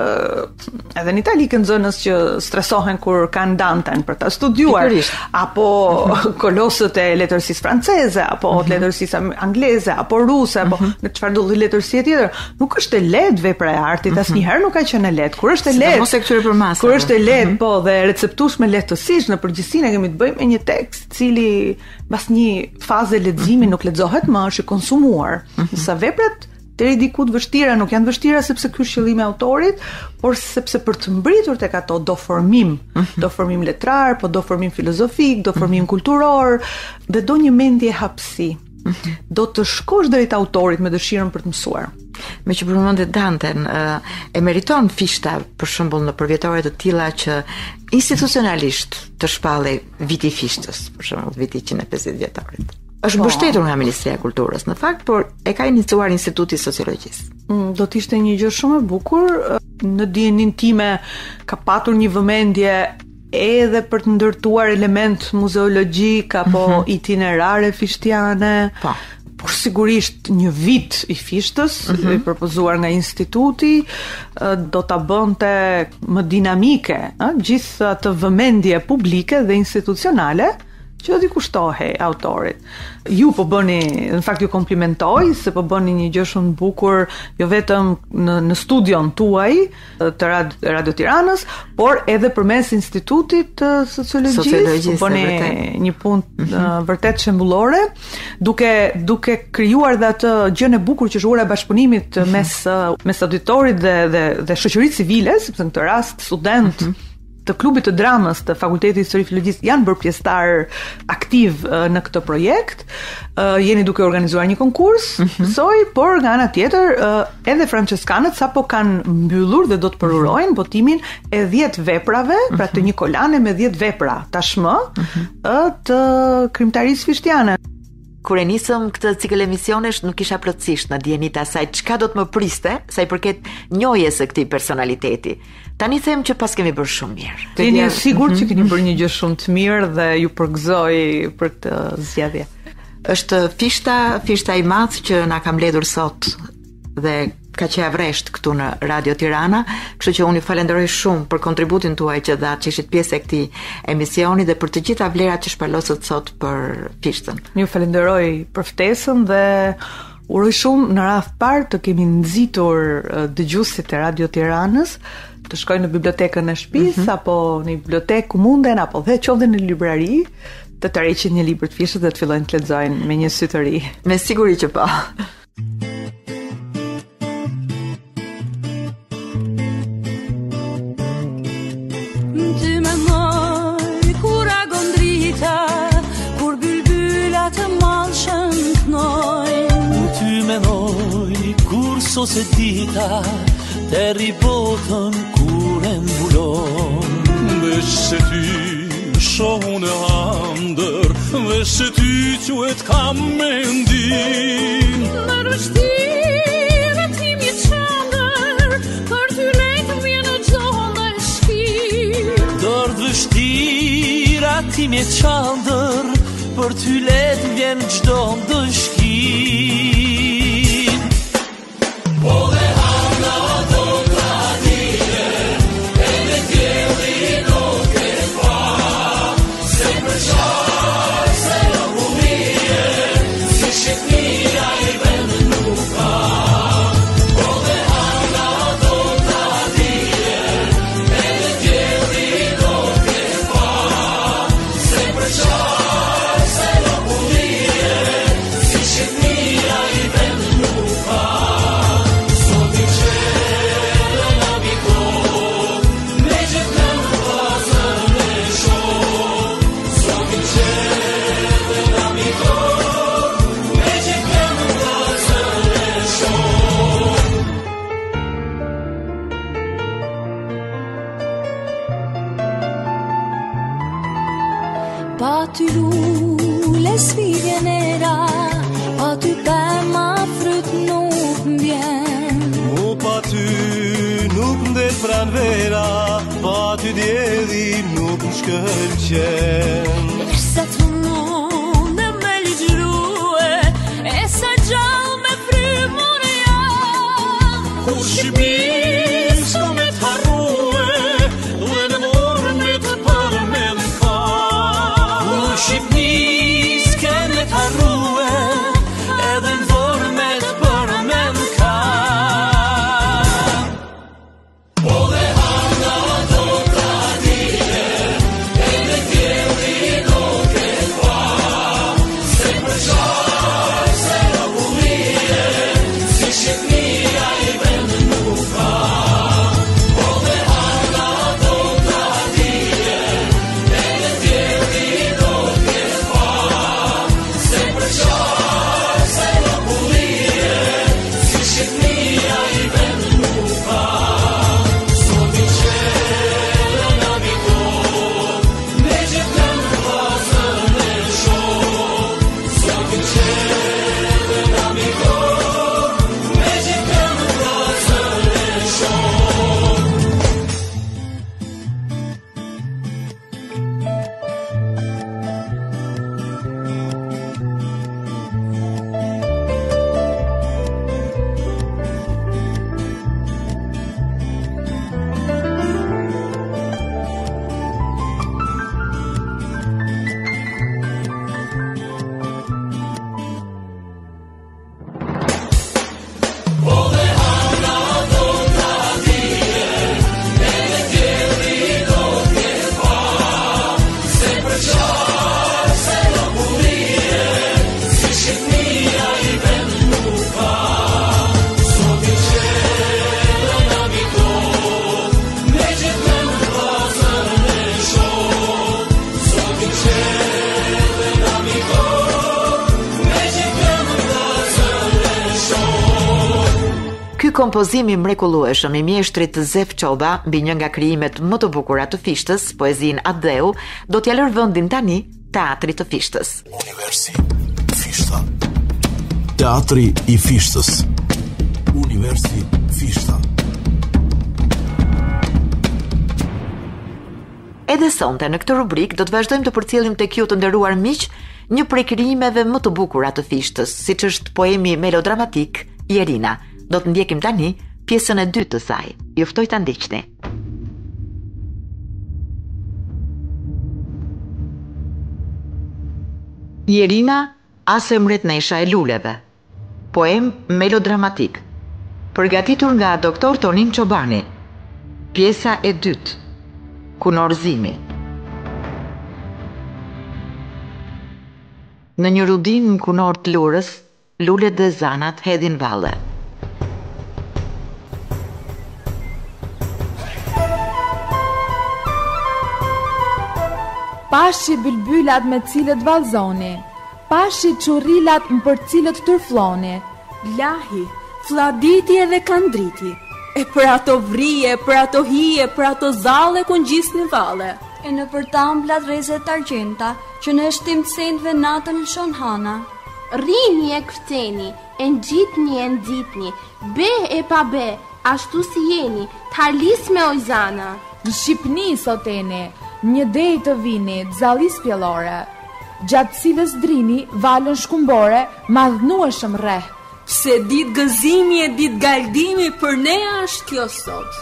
mm-hmm. edhe në Itali kanë nxënës që stresohen kur kanë Danten për ta studiuar, apo kolosët e letërsisë franceze, apo mm-hmm. letërsisë angleze, apo ruse, apo mm-hmm. në çfarëdo lloj letërsie tjetër. Nuk është e lehtë vepra e artit, mm-hmm. asnjëherë nuk ka qenë e lehtë. Kur është e lehtë, mos e këtyre për masa. Kur është e lehtë, mm-hmm. po, dhe receptueshme lehtësisht, në përgjithësinë kemi të bëjmë me një tekst, i cili pas një faze leximi mm-hmm. nuk lexohet më, është i konsumuar. Mm-hmm. Sa veprat deri diku të vështira nuk janë vështira sepse ky është qëllimi i autorit, por sepse për të mbritur tek ato do formim, mm-hmm. do formim letrar, po do formim filozofik, do formim mm-hmm. kulturor, dhe do një mendje hapësi. Mm-hmm. Do të shkosh drejt autorit me dëshirën për të mësuar. Me që përmendit Danten, e meriton Fishta për shembull në përvjetore të tilla që institucionalisht të shpallej viti i Fishtës, për shembull viti njëqind e pesëdhjetë vjetorit. Është mbështetur nga Ministria e Kulturës në fakt, por e ka iniciuar Instituti i Sociologjisë. Mm, do të ishte një gjë shumë e bukur. Në dijenin time ka patur një vëmendje edhe për të ndërtuar element muzeologjik apo mm-hmm. itinerare fishtiane. Po. Por sigurisht një vit i Fishtës, mm-hmm. i propozuar nga instituti, do ta bënte më dinamike, ë, gjithë atë vëmendje publike dhe institucionale që do t'i kushtohej autorit. Ju po bëni, në fakt ju komplimentoj se po bëni një gjë shumë bukur, jo vetëm në, në studion tuaj të rad, Radio Tiranës, por edhe përmes Institutit të Sociologjisë, po bëni një punë mm-hmm. uh, vërtet shembullore, duke duke krijuar dhe atë gjën e bukur që është ura e bashkëpunimit mm-hmm. mes uh, mes auditorit dhe dhe, dhe shoqërisë civile, sepse në këtë rast student mm-hmm. të klubit të dramës të Fakultetit Histori Filologjisë janë bërë pjesëtar aktiv uh, në këtë projekt. Uh, jeni duke organizuar një konkurs, mm-hmm. soj, por nga ana tjetër uh, edhe franceskanët sapo kanë mbyllur dhe do të përurojnë botimin e dhjetë veprave, mm-hmm. pra të një kolane me dhjetë vepra tashmë mm-hmm. uh, të krimtarisë fishtiane. Kur e nisëm këtë cikël emisionesh nuk isha plotësisht në dijenit asaj çka do të më priste sa i përket njohjes së këtij personaliteti. Tani them që pas kemi bërë shumë mirë. Jeni e sigurt mm-hmm. që keni bërë një gjë shumë të mirë dhe ju përgëzoj për këtë zgjedhje. Është Fishta, Fishta i madh që na ka mbledhur sot dhe ka qenë avresht këtu në Radio Tirana, kështu që unë ju falenderoj shumë për kontributin tuaj që dha që ishit pjesë e këtij emisioni dhe për të gjitha vlerat që shpalosët sot për Fishtën. Ju falenderoj për ftesën dhe uroj shumë në radh parë të kemi nxitur dëgjuesit e Radio Tiranës të shkojnë në bibliotekën e shtëpisë mm-hmm. apo në bibliotekë ku munden apo dhe qoftë në librari të tërheqin një libër të Fishtës dhe të fillojnë të lexojnë me një sy të ri. Me siguri që po. Ose dita të ribotën kur e mbulon. Veç se ty shohun e andër, veç se ty quet kam mendin. Në rështire tim një qandër, për ty lejtë vjen në gjohë e shkir. Dërë vështira tim një qandër, për ty lejtë vjen gjdo në shkir. Po dhe hana do tradire, e me tjeli nuk e pa, se për qaj se në umije, si shqipnira i vend nuk ka. Po dhe hana do tradire, e me tjeli nuk e pa, se për qaj se në umije, si shqipnira i vend nuk ka. Pa ty lule svidje nera, pa ty pema fryt nuk mbjen. Mu pa ty nuk ndet pran vera, pa ty djeli nuk më shkëlqen. Ersa të mune me ligjrue, e sa gjall me frymurja. Kur Shqipni s'ka me t'harrue, dhe në morë me të përmen ka. Kur Shqipni s'ka me t'harrue, edhe në vorë me të përmen ka. Po dhe hana do tradire, e me tjeli nuk e kompozimi mrekullueshëm i mjeshtrit Zef Çoba mbi një nga krijimet më të bukura të Fishtës, poezinë Adeu, do t'ja lër vendin tani Teatrit të Fishtës. Universi Fishta. Teatri i Fishtës. Universi Fishta. Edhe sonte në këtë rubrik do të vazhdojmë të përcjellim tek ju të nderuar miq një prej krijimeve më të bukura të Fishtës, siç është poemi melodramatik Jerina. Do të ndjekim tani pjesën e dytë të saj. Ju ftoj ta ndiqni. Jerina, ase mretnesha e luleve. Poem melodramatik. Përgatitur nga doktor Tonin Çobani. Pjesa e dytë. Kunorzimi. Në një rudin në kunor të lurës, lulet dhe zanat hedhin valle. Pashi bylbylat me cilët valzoni, pashi çurrilat më për cilët tërfloni, Lahi, fladiti edhe kandriti, e për ato vrije, për ato hije, për ato zale ku ngjisni valle. E në për tamblat rrezet argjenta, që në shtim të sendve natën lëshon hana. Rini e kërteni, e ngjitni e nxitni, be e pa be, ashtu si jeni, t'harlis me ojzana. në Shqipni soteni, një dej të vini, zallis pjellore, gjatë cilës drini, valën shkumbore, madhnueshëm rreh. Pse dit gëzimi e dit galdimi për ne është kjo sot.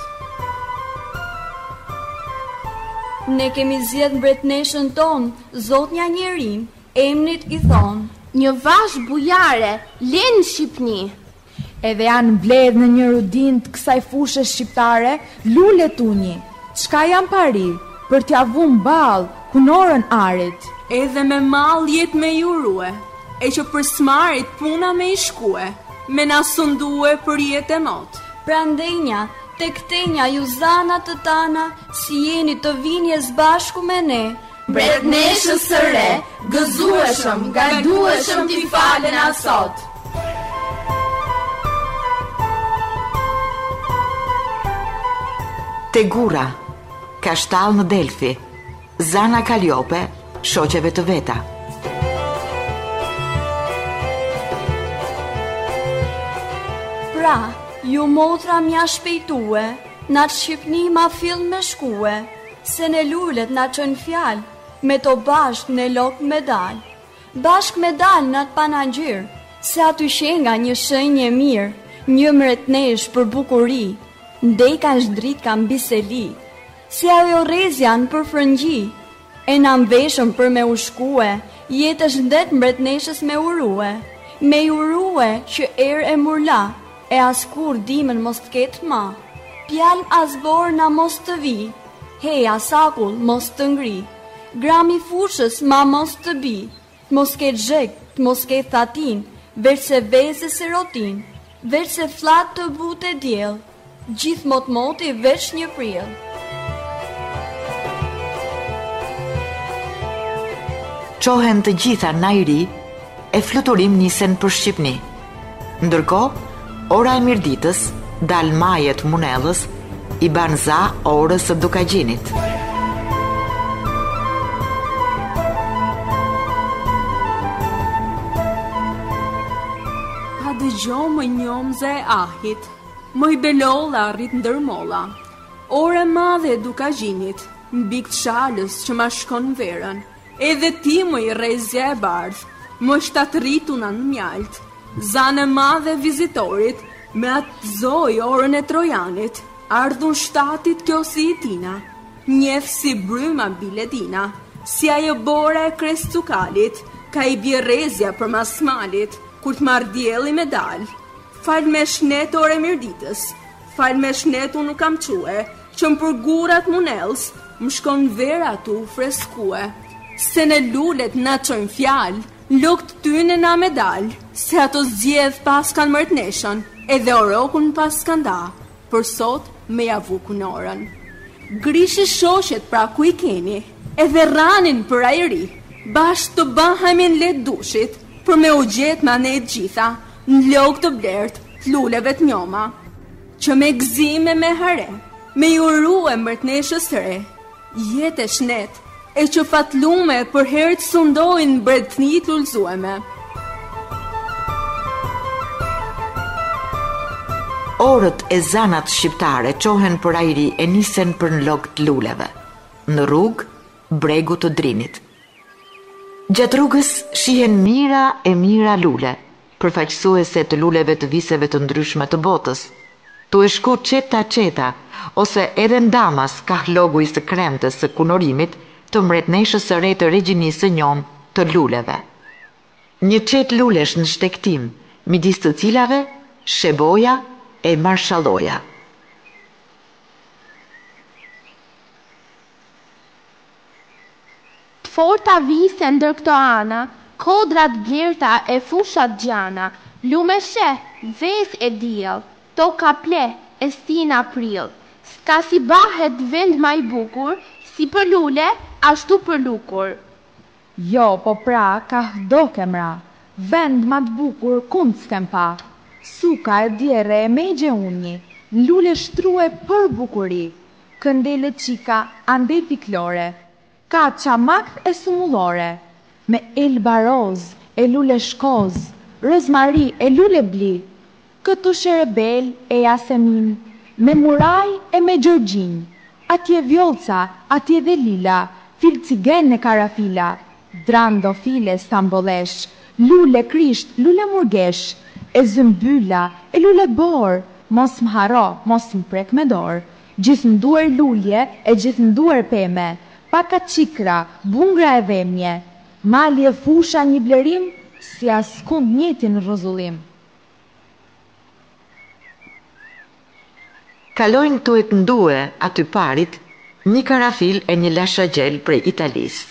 Ne kemi zgjedh mbretneshën ton, zotnja Njerin, emnit i thon. Një vash bujare, len në Shqipni. Edhe janë mbledh në një rudin të kësaj fushë shqiptare, lule tunji, çka janë pari, për t'ja vun ball, kunorën arit. Edhe me mall jet me jurue, e që për smarit puna me i shkue, me na sundue për jetë e mot. Prandenja, tek tenja ju zana të tana, si jeni të vini e zbashku me ne. Mbretneshës së re, gëzueshëm, gajdueshëm t'i falen asot. Tegura, kashtall në Delfi, zana Kaliope, shoqeve të veta. Pra, ju motra mja shpejtue, na të Shqipni ma fill me shkue, se në lullet na qën fjal, me to bashk në lok me dal. Bashk me dal na të panagjir, se aty shenga një shenjë mirë, një mretnesh për bukuri, ndej ka shdrit ka mbiseli, si ajo rezjan për frëngji, e na mveshëm për me ushkue, jetë është ndet mbretneshës me urue, me urue që er e murla, e askur dimën mos të ketë ma, pjalm asbor na mos të vi, heja sakull mos të ngri, grami fushës ma mos të bi, mos ketë zhek, mos ketë thatin, verse veze se rotin, verse flat të bute djel, gjithë mot moti veç një prill. Qohen të gjitha na i ri, e fluturim nisen për Shqipni. Ndërkohë, ora e mirditës, dal majet munellës, i ban za orës së dukagjinit. A dëgjo më njomze e ahit, më i belolla rrit ndërmolla, ore madhe dukagjinit, mbi këtë shalës që ma shkon verën, edhe ti më i rezja e bardh, më shtatë rrituna në mjalt, zane madhe vizitorit, me atë zoj orën e trojanit, ardhun shtatit kjo si i tina, njef si bryma biledina, si ajo bora e kres cukalit, ka i bje rezja për mas malit, kur të marrë djeli me dal. Fal me shnet ore mirditës, fal me shnet unë nuk kam quë, që më për gurat munels, më shkon vera tu freskue. Se në lullet na qojnë fjal, lukt tyne na medal, se ato zgjedh pas kanë mërtneshën, edhe orokun pas kanë da, për sot me javu kunorën. Grishi shoshet pra ku i keni, edhe ranin për ajri, bashkë të bahamin let dushit, për me u gjet ma ne gjitha, në lok të blert, të luleve të njoma. që me gzime me hare, me juru e mërtneshës re, jetë e shnet, e që fatlume për herë të sundojnë mbretënit lullzueme. Orët e zanat shqiptare qohen për ajri e nisen për në lok të luleve. Në rrugë, bregu të Drinit. Gjatë rrugës shihen mira e mira lule, përfaqësuese të luleve të viseve të ndryshme të botës. Tu e shku qeta qeta, ose edhe ndamas ka logu i së kremtës së kunorimit të mbretneshës së re të regjinisë së njonë të luleve. Një qet lulesh në shtektim, midis të cilave Sheboja e Marshalloja. Forta vise ndër këto ana, kodrat blerta e fushat gjana, lume she, ves e diell, toka ple, e stin april. Ska si bahet vend ma i bukur, si për lule, ashtu për lukur. Jo, po pra, ka hdo kemra, vend ma të bukur kund s'kem pa. Suka e djere e megje unji, lule shtrue për bukuri, këndele qika ande piklore, ka qamak e sumullore, me elba roz, e lule shkoz, rozmari e lule bli, këtu sherebel e jasemin, me muraj e me gjërgjin, atje vjolca, atje dhe lila, fil cigen e karafila, drandofile stambolesh, lule krisht, lule murgesh, e zëmbyla, e lule bor, mos më haro, mos më prek me dor, gjithë nduar lulje e gjithë nduar peme, paka qikra, bungra e dhemje, mali e fusha një blerim, si askund njëti në rrozullim. Kalojnë të e të ndue aty parit, një karafil e një lashagjel prej Italisë.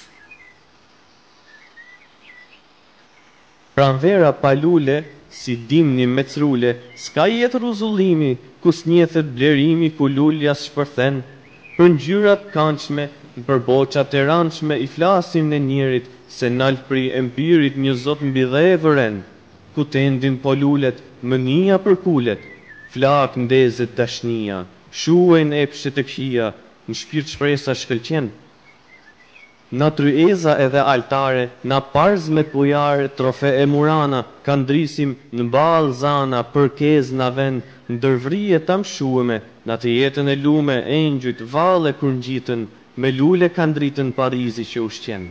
Pranvera pa lule, si dimni me crule, s'ka jetë rruzullimi, kus njethet blerimi ku lulja shpërthen, për ngjyrat kançme, për boqat e rançme i flasin në njerit, se nalt pri empirit një zot mbi dhe e vëren, ku tendin po lulet, mënia për kulet, flak ndezet dashnia, shuajn epshet e kshia, në shpirt shpresa shkëlqen. Na tryeza edhe altare, na parz me pujare, trofe e murana, ka ndrisim në balë zana, për kez na ven, ndërvrije tam shueme, na të jetën e lume, engjujt, vale kur ngjitën, me lule ka ndritën Parizi që ushqen.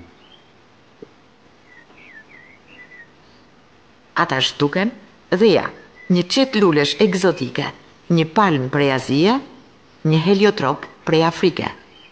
Ata shtuken dhe ja, një qet lulesh egzotike, një palm prej Azie, një heliotrop prej Afrike.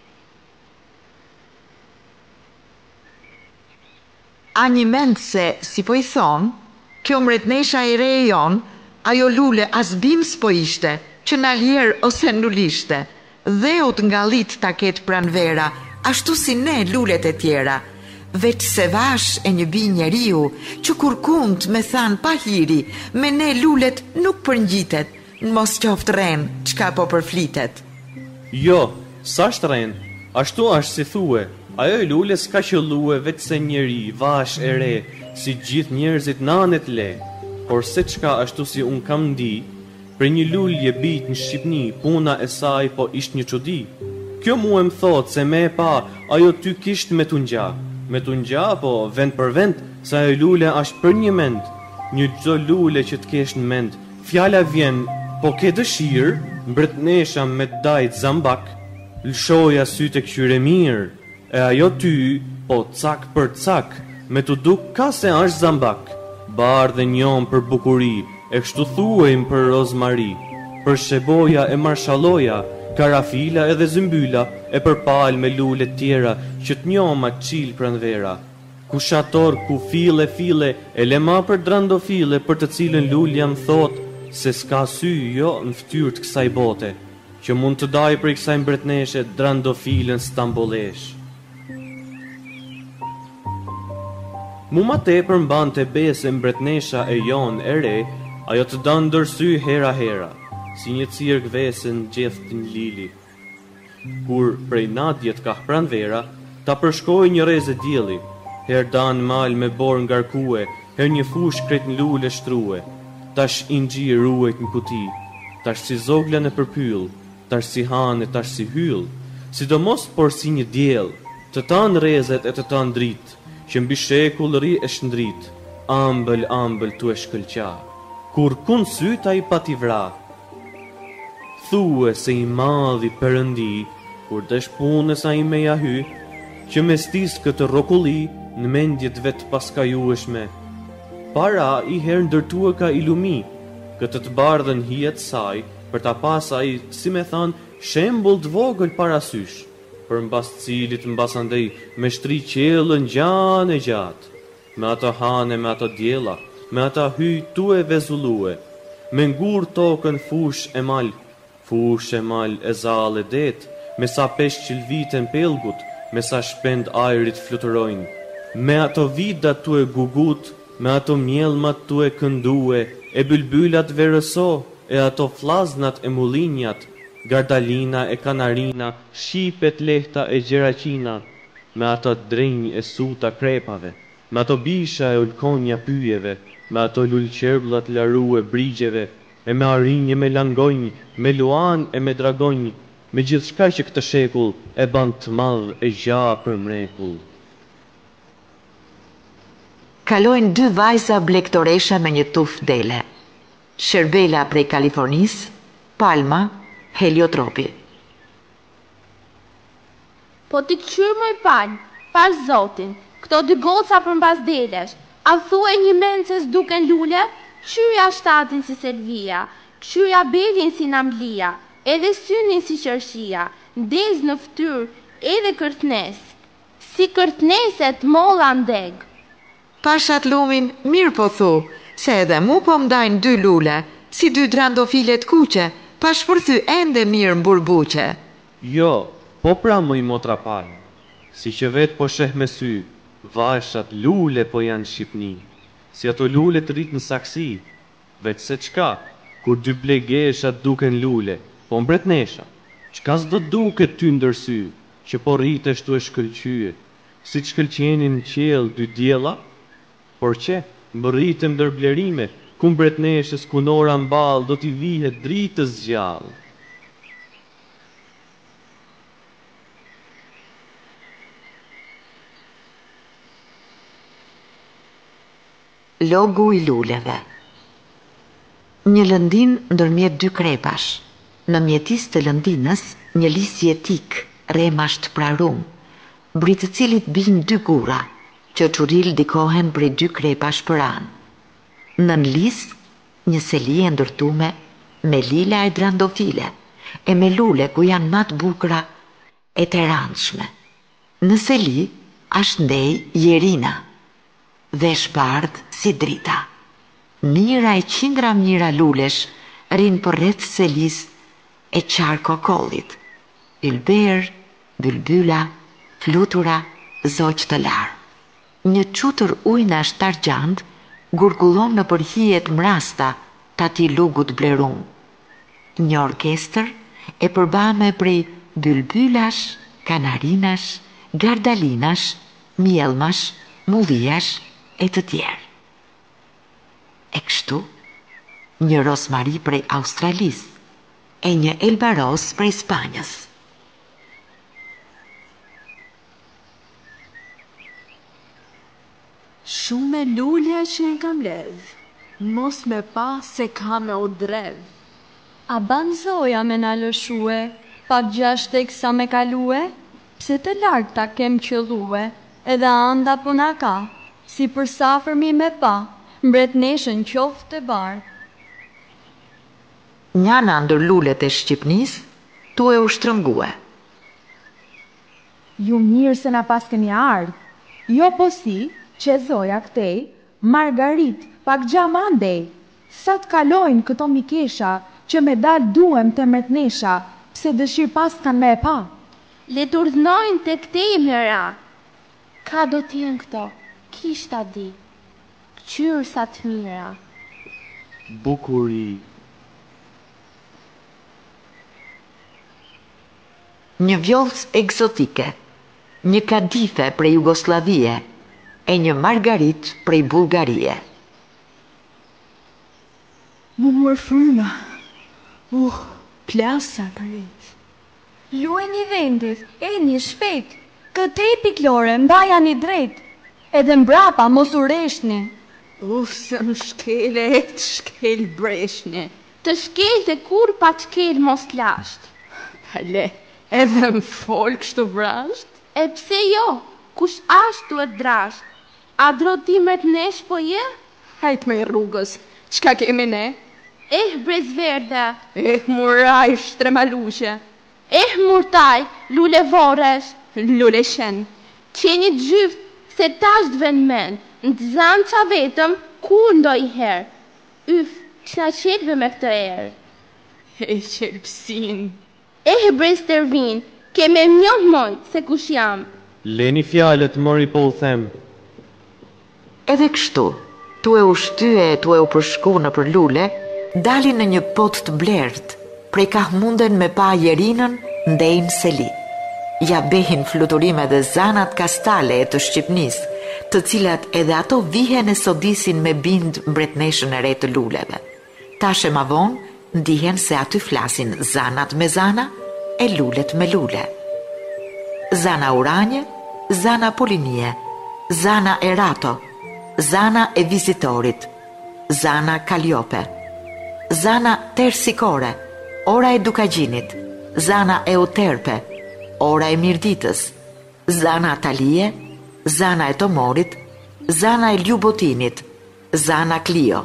A një mend se, si po i thonë, kjo mbretnesha e re e jon, ajo lule as bim s'po ishte, që na ljerë ose nulishte, dhe u të ngalit ta ketë pranvera, ashtu si ne lulet e tjera, veç se vash e një bi njeriu, që kur kund me than pa hiri, me ne lulet nuk përngjitet, në mos qoftë ren, qka po përflitet. Jo, sa shtren, ashtu ashtë si thue, ajo i lule s'ka qëllue veç se njeri, vash e re, si gjithë njerëzit nanet le, por se qka ashtu si unë kam ndi, për një lulje bit në Shqipni, puna e saj po isht një çudi. Kjo mu e më thot se me e pa, ajo ty kisht me t'u ngja, me t'u ngja po vend për vend, sa ajo lule ashtë për një mend, një çdo lule që t'kesh në mend, fjala vjen, po ke dëshirë, mbretnesha me dajt zambak, lëshoja sytë e kqyre mirë, e ajo ty, po cak për cak, me t'u duk ka se është zambak, bardh dhe njom për bukuri, e kështu thuajmë për rozmari, për Sheboja e Marshalloja, karafila edhe zymbyla, e për pal me lule tjera, që t'njoma qil pranvera. Ku shator, ku file, file, e lema për drandofile, për të cilën lulja më thot, se s'ka sy jo në ftyrë të kësaj bote, që mund të daj për i kësaj mbretneshe drandofilën stambolesh. Mu ma te për mbante bese mbretnesha e jon e re, ajo të danë ndërsy hera hera, si një cirk vesën gjithë të një lili. Kur prej nadjet ka pranvera, ta përshkoj një reze djeli, her danë mal me borë ngarkue, her një fush kret në lule shtrue, tash ingjir ruajt në kuti, tash si zogla në përpyll, tash si hane, tash si hyll, sidomos por si një diell, të tanë rrezet e të tanë dritë, që mbi shekull ri e shndrit, ambël, ambël tu e shkëlqa, kur kun syta i pati vra. Thue se i madhi përëndi, kur desh punës a i me jahy, që me stis këtë rokulli në mendjet vetë paskajueshme. Para i herë ndërtua ka ilumi, këtë të bardhën hijet saj, për ta pas ai, si me thanë, shembull të vogël parasysh, për mbas cilit mbas andej me shtri qelën gjanë e gjatë, me ato hane, me ato djela, me ata hyj tu e vezullue, me ngur tokën fush e mal, fush e mal e zale det, me sa pesh qilviten pelgut, me sa shpend ajrit fluturojnë, me ato vida tu e gugut, me ato mjelmat tu e këndue, e bylbylat verëso, e ato flaznat e mullinjat, gardalina e kanarina, shipet lehta e gjeraqina, me ato drenj e suta krepave, me ato bisha e ulkonja pyjeve, me ato lulqerblat laru e brigjeve, e me arinje me langonj, me luan e me dragonj, me gjithë shka që këtë shekull e ban të madh e gja për mrekull. Kalojnë dy vajza blektoresha me një tuf dele. Sherbela prej Kalifornis, Palma, heliotropi. Po t'i këqyrë më i palë, pas zotin, këto dy goca për mbas delesh, a thue një menë se s'duken lule, qyrja shtatin si Selvia, qyrja belin si Namlia, edhe synin si qërshia, ndez në ftyr, edhe kërtnes, si kërtneset molla ndeg. Pashat lumin, mirë po thu, se edhe mu po mdajnë dy lule, si dy drandofilet kuqe, pa shpërthy ende mirë mburbuqe. Jo, po pra më i motra palë, si që vetë po sheh me sy, vashat lule po janë Shqipni, si ato lule të rritë në saksi, vetë se qka, kur dy blegeshat duken lule, po mbretnesha, qka s'do duke ty ndërsy, që po rritesh tu e shkëlqyje, si që shkëlqenin në qelë dy djela, por që, më rritëm dërblerime, ku mbretneshës kunora mbal do t'i vihet dritës gjallë. Logu i luleve. Një lëndin ndërmjet dy krepash. Në mjetis të lëndinës, një lisje tik, remasht prarum, britë të cilit bin dy gura, që çuril dikohen prej dy krepash për anë. Nën lis, një seli e ndërtume me lila e drandofile, e me lule ku janë matë bukra e të randshme. Në seli, ashtë ndej Jerina, dhe shbardh si drita. Mira e qindra mira lulesh rinë për rreth selis e qarko kollit, ylber, bylbyla, flutura, zoq të larë. Një qutër ujna shtargjand gurgullon në përhijet mrasta tati lugut blerum. Një orkestër e përbame prej bylbylash, kanarinash, gardalinash, mjelmash, mullijash e të tjerë. E kështu, një rosmari prej Australis, e një elbaros prej Spanjës. Shumë e lulja që e kam ledh, mos me pa se ka me o drev. A ban zoja me na lëshue, pa gjasht e kësa me kalue, pse të larta kem qëllue, edhe anda po na ka, si për safërmi me pa, mbretneshën qoftë të barë. Njana ndër lullet e Shqipnis, tu e ushtrëngue. Ju mirë se na pas keni ardhë, jo po si, që zoja këtej, Margarit, pak gjama ndej, sa të kalojnë këto mikesha, që me dalë duhem të mretnesha, pse dëshirë pas kanë me e pa. Le të urdhnojnë të këtej mëra. Ka do t'jen këto, kishta di, këqyrë sa të mira. Bukuri. Një vjollës egzotike, një kadife prej Jugoslavie, e një margarit prej Bullgarie. Mu muar fryna, Uh, plasa Paris. Luajni vendit, e një shpejt. Këtë piklore, mbaja një drejt. Edhe mbrapa, mos u reshni. Uf, se më shkele e të shkel breshni. Të shkel të kur pa të shkel mos lasht. Hale, edhe më fol kështu vrasht? E pse jo, kush ashtu e drasht? A drotimet nesh po je? Hajt me i rrugës, qka kemi ne? Eh, brezverde. Eh, muraj, shtremalushe. Eh, murtaj, lule voresh. Lule shen. Qeni gjyft, se tash dven men. Në të zanë qa vetëm, ku ndoj her? Yf, qna qelve me këtë erë? E qelpsin. Eh, brez tërvin, keme mjohë mojt, se kush jam. Leni fjalët, mori po u them. Edhe kështu, tu e ushtye e tu e u përshku në për lule, dalin në një pot të blert, prej ka munden me pa Jerinën ndejnë Seli. Ja behin fluturime dhe zanat kastale e të Shqipnis, të cilat edhe ato vihen e sodisin me bind mbretneshën e re të luleve. Tash e ma vonë, ndihen se aty flasin zanat me zana e lulet me lule. Zana Uranje, zana Polinie, zana Erato, zana e vizitorit, zana Kaliope, zana Tersikore, ora e Dukagjinit, zana Euterpe, ora e Mirditës, zana Talie, zana e Tomorit, zana e Ljubotinit, zana Klio.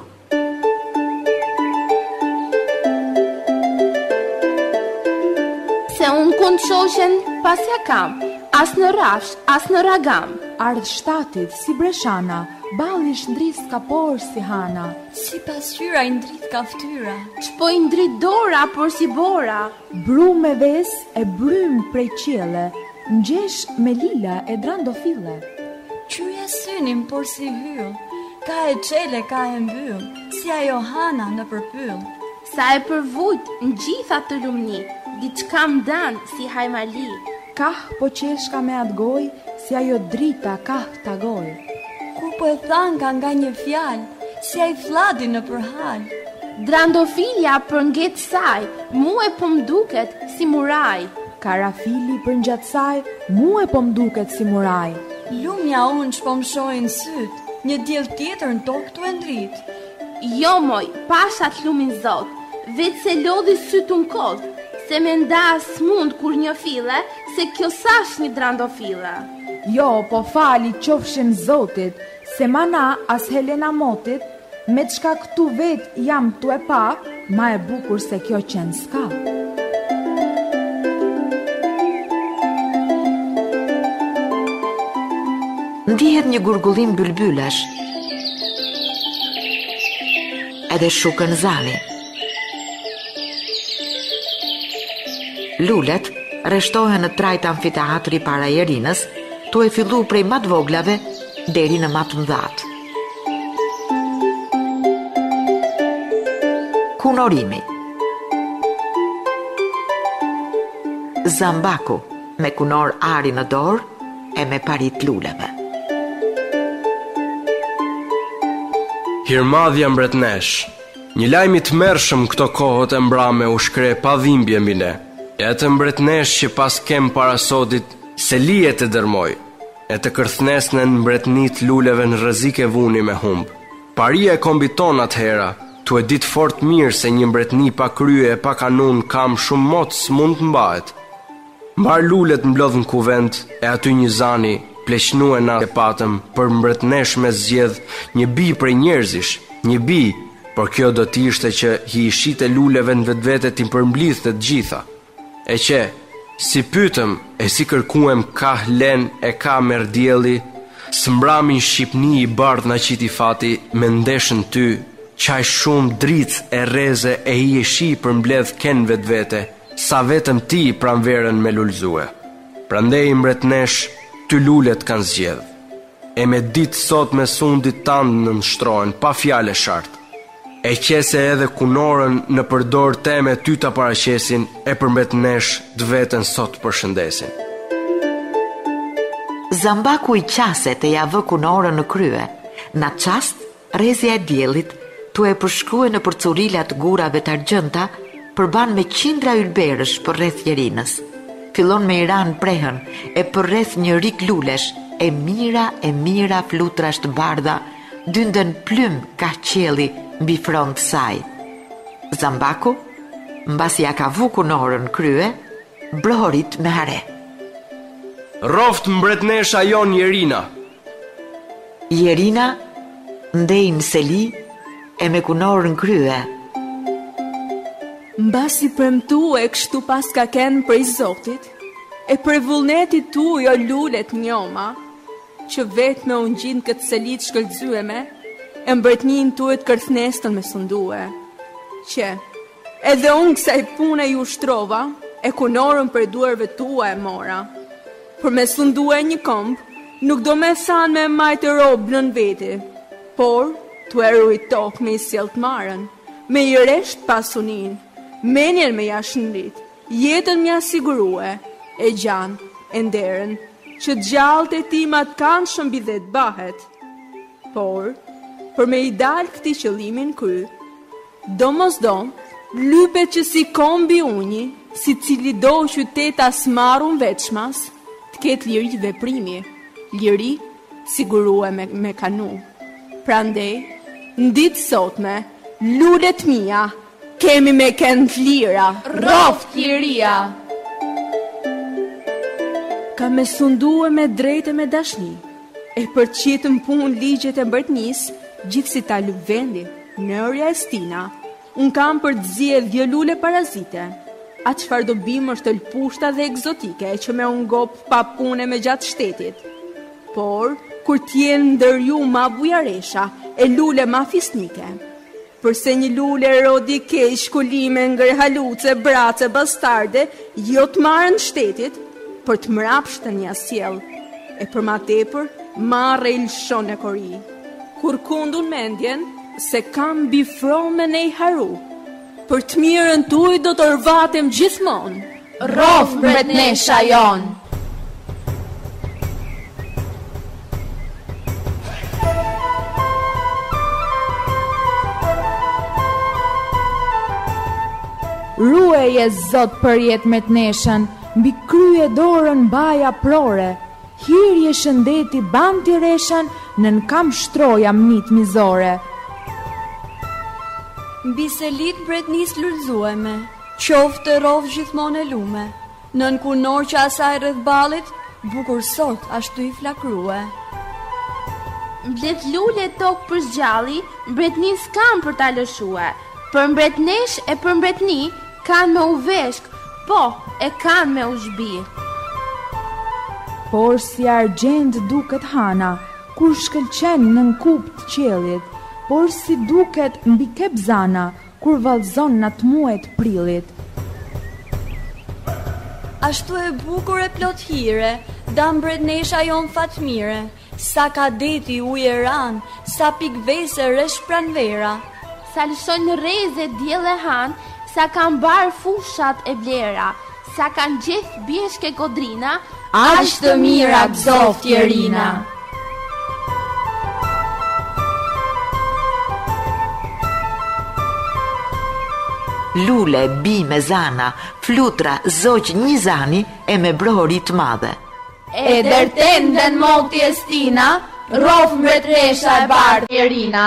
Se unë kun qoshen pas ja kam, as në rafsh, as në ragam. Ardh shtatit si breshana, balli shndris ka por si hana. Si pasqyra i ndrit ka ftyra. Qpo i ndrit dora, por si bora. Bru me ves e brym prej qiele, ngjesh me lila e drandofile. Qyje synim, por si hyll, ka e qele, ka e mbyll, si ajo hana në përpyll. Sa e përvujt në gjitha të lumni, diçka mdan si hajmali. Kah po qeshka me atë goj, si ajo drita kah të goj. Kur po e thanga nga një fjal, si ai fladi në përhal. Drandofilja për nget saj, mu e po mduket si muraj. Karafili për ngjat saj, mu e po mduket si muraj. Lumja unë që po më shojnë syt, një djel tjetër në tokë të e ndrit. Jo moj, pashat lumin zot, vetë se lodhi syt unë kodh, se me nda s'mund kur një file, se kjo sash një drandofile. Jo, po fali qofshin zotit, se mana as Helena motit, me qka këtu vet jam tu e pa, ma e bukur se kjo qenë s'ka. Ndihet një gurgullim bylbylash, edhe shukën zani. Lulet rreshtohen në trajt amfiteatri para Jerinës, tu e fillu prej matë voglave deri në matë mdhat. Kunorimi. Zambaku, me kunor ari në dorë e me parit luleve. Hirmadhja mbretnesh. Një lajm i tmerrshëm këto kohët e mbrame u shkre pa dhimbje mbi ne. E të mbretnesh që pas kem parasodit se lijet e dërmoj, e të kërthnesnën mbretnit luleve në rrezik e vuni me humb. Paria e kombiton atëhera, tu e dit fort mirë se një mbretni pa krye e pa kanun kam shumë mot s'mund të mbahet. Mbar lulet mblodh në kuvent e aty një zani pleqnu e na e patëm për mbretnesh me zgjedh një bi prej njerëzish, një bi, por kjo do t'ishte që hi i shite luleve në vetvete t'i përmblidh të gjitha. E që, si pytëm e si kërkuem ka len e ka merdjeli, sëmbramin Shqipni i bardh na qiti fati me ndeshën ty, qaj shumë dric e reze e hi e shi përmbledh ken vetvete, sa vetëm ti pranverën me lullzue. Prandej mbretnesh, ty lulet kanë zgjedh. E me ditë sot me sundit tanë në nështrojnë, pa fjale shartë. E qese edhe kunorën në përdor teme ty të paraqesin e përmbetnesh të vetën sot përshëndesin. Zambaku i qaset e javë kunorën në krye, në qast, rezja e djelit, tu e përshkrue në përcurilat gurave të argjënta, përban me qindra ylberësh për rreth Jerinës. Fillon me Iran prehën e për rreth një rik lulesh, e mira e mira flutrash të bardha, dyndën plym ka qeli mbi front saj. Zambaku, mbasi ja ka vu kunorën krye, brorit me hare. Roft mbretnesha jon Jerina. Jerina ndejnë seli e me kunorën krye. Mbasi premtu e kështu pas ka kenë prej Zotit, e për vullnetit tu jo lulet njoma, që vetë me unë gjinë këtë selit shkëllëzyeme, e mbretnin tu e të kërthnestën me sundue, që edhe unë kësa i pune ju shtrova, e kunorën për duarve tua e mora. Për me sundue një këmbë, nuk do me thanë me majtë robë në veti, por tu eru i tokë me i sjellë të marën, me i resht pasunin, menjen me jashënrit, jetën mja sigurue, e gjanë, e nderën, që gjallët e timat kanë shëmbidhet bahet. Por, për me i dalë këti qëllimin kry, do mos do, lypet që si kombi unji, si cili do qytet asmarun veçmas, të ketë liri veprimi, liri sigurue me, me kanu. Prandej, nditë sotme, lulet mia, kemi me kënd lira. Roft liria. Ka me sundu e me drejt e me dashni, e për qitën pun ligjet e mbërtnis, gjithë si ta lëvendi, nërja e stina, unë kam për të zje dhjo lule parazite, a qëfar do bimë është të lpushta dhe egzotike, që me unë gopë pa pune me gjatë shtetit. Por, kur t'jenë ndërju ma bujaresha, e lule ma fisnike, përse një lule rodi kej shkullime ngërhaluce, brace, bastarde, jo të marën shtetit, për të mrapsht një asjel, e për ma tepër, marre i lëshon e kori. Kur kundun mendjen, se kam bifrome ne i haru, për të mirën tuj do të rvatem gjithmon. Rof mbretnesha jon. Ruaj e Zot për jetë me të neshën, mbi krye dorën baja prore, hirje shëndeti ban të reshën, nën kam shtroja mnit mizore. Mbi selit mbretnis lulzueme, qoftë të rovë gjithmon e lume, nën kunor që asaj rreth balit, bukur sot ashtu i flakrue. Mblet lule tokë për zgjalli, mbretnis kanë për ta lëshue, për mbretnesh e për mbretni, kanë me u veshk, po, e kanë me u zhbi. Por si argjend duket hana, kur shkëlqen në kup të qelit, por si duket mbi kebzana, kur vallzon në të muajt prillit. Ashtu e bukur e plot hire, da mbretnesha jon fatmire, sa ka deti ujë ran, sa pikvese resh pranvera, sa lëshon në reze djel e han, sa kanë barë fushat e blera, sa kanë gjithë bjeshke kodrina, ashtë të mira zoft Jerina. Lule, bi me zana, flutra, zoq një zani e me brohori të madhe. E dërten dhe në moti e stina, rof mbretresha e bardh Jerina.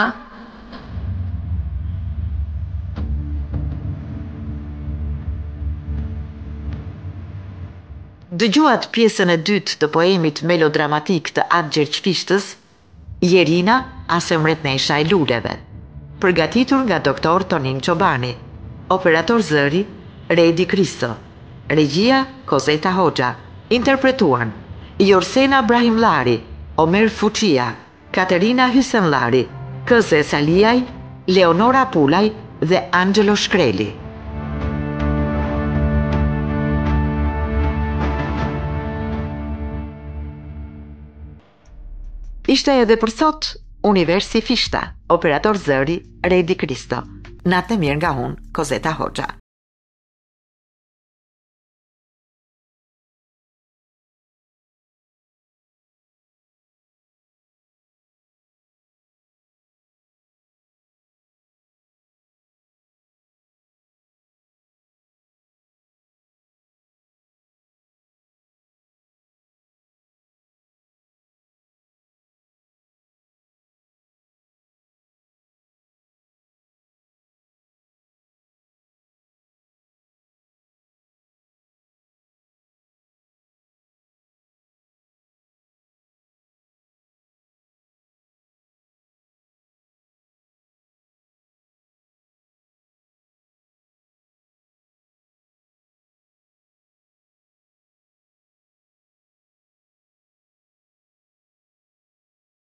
Dëgjuat pjesën e dytë të poemit melodramatik të Atë Gjergjfishtës, Jerina ase mbretnesha e luleve, përgatitur nga doktor Tonin Çobani, operator zëri Redi Kristo, regjia Kozeta Hoxha, interpretuan Jorsena Brahimllari, Omer Fuçia, Katerina Hysenllari, Këze Saliaj, Leonora Pulaj dhe Angelo Shkreli. Ishte edhe për sot Universi Fishta, operator zëri Redi Kristo. Natë mirë nga unë, Kozeta Hoxha.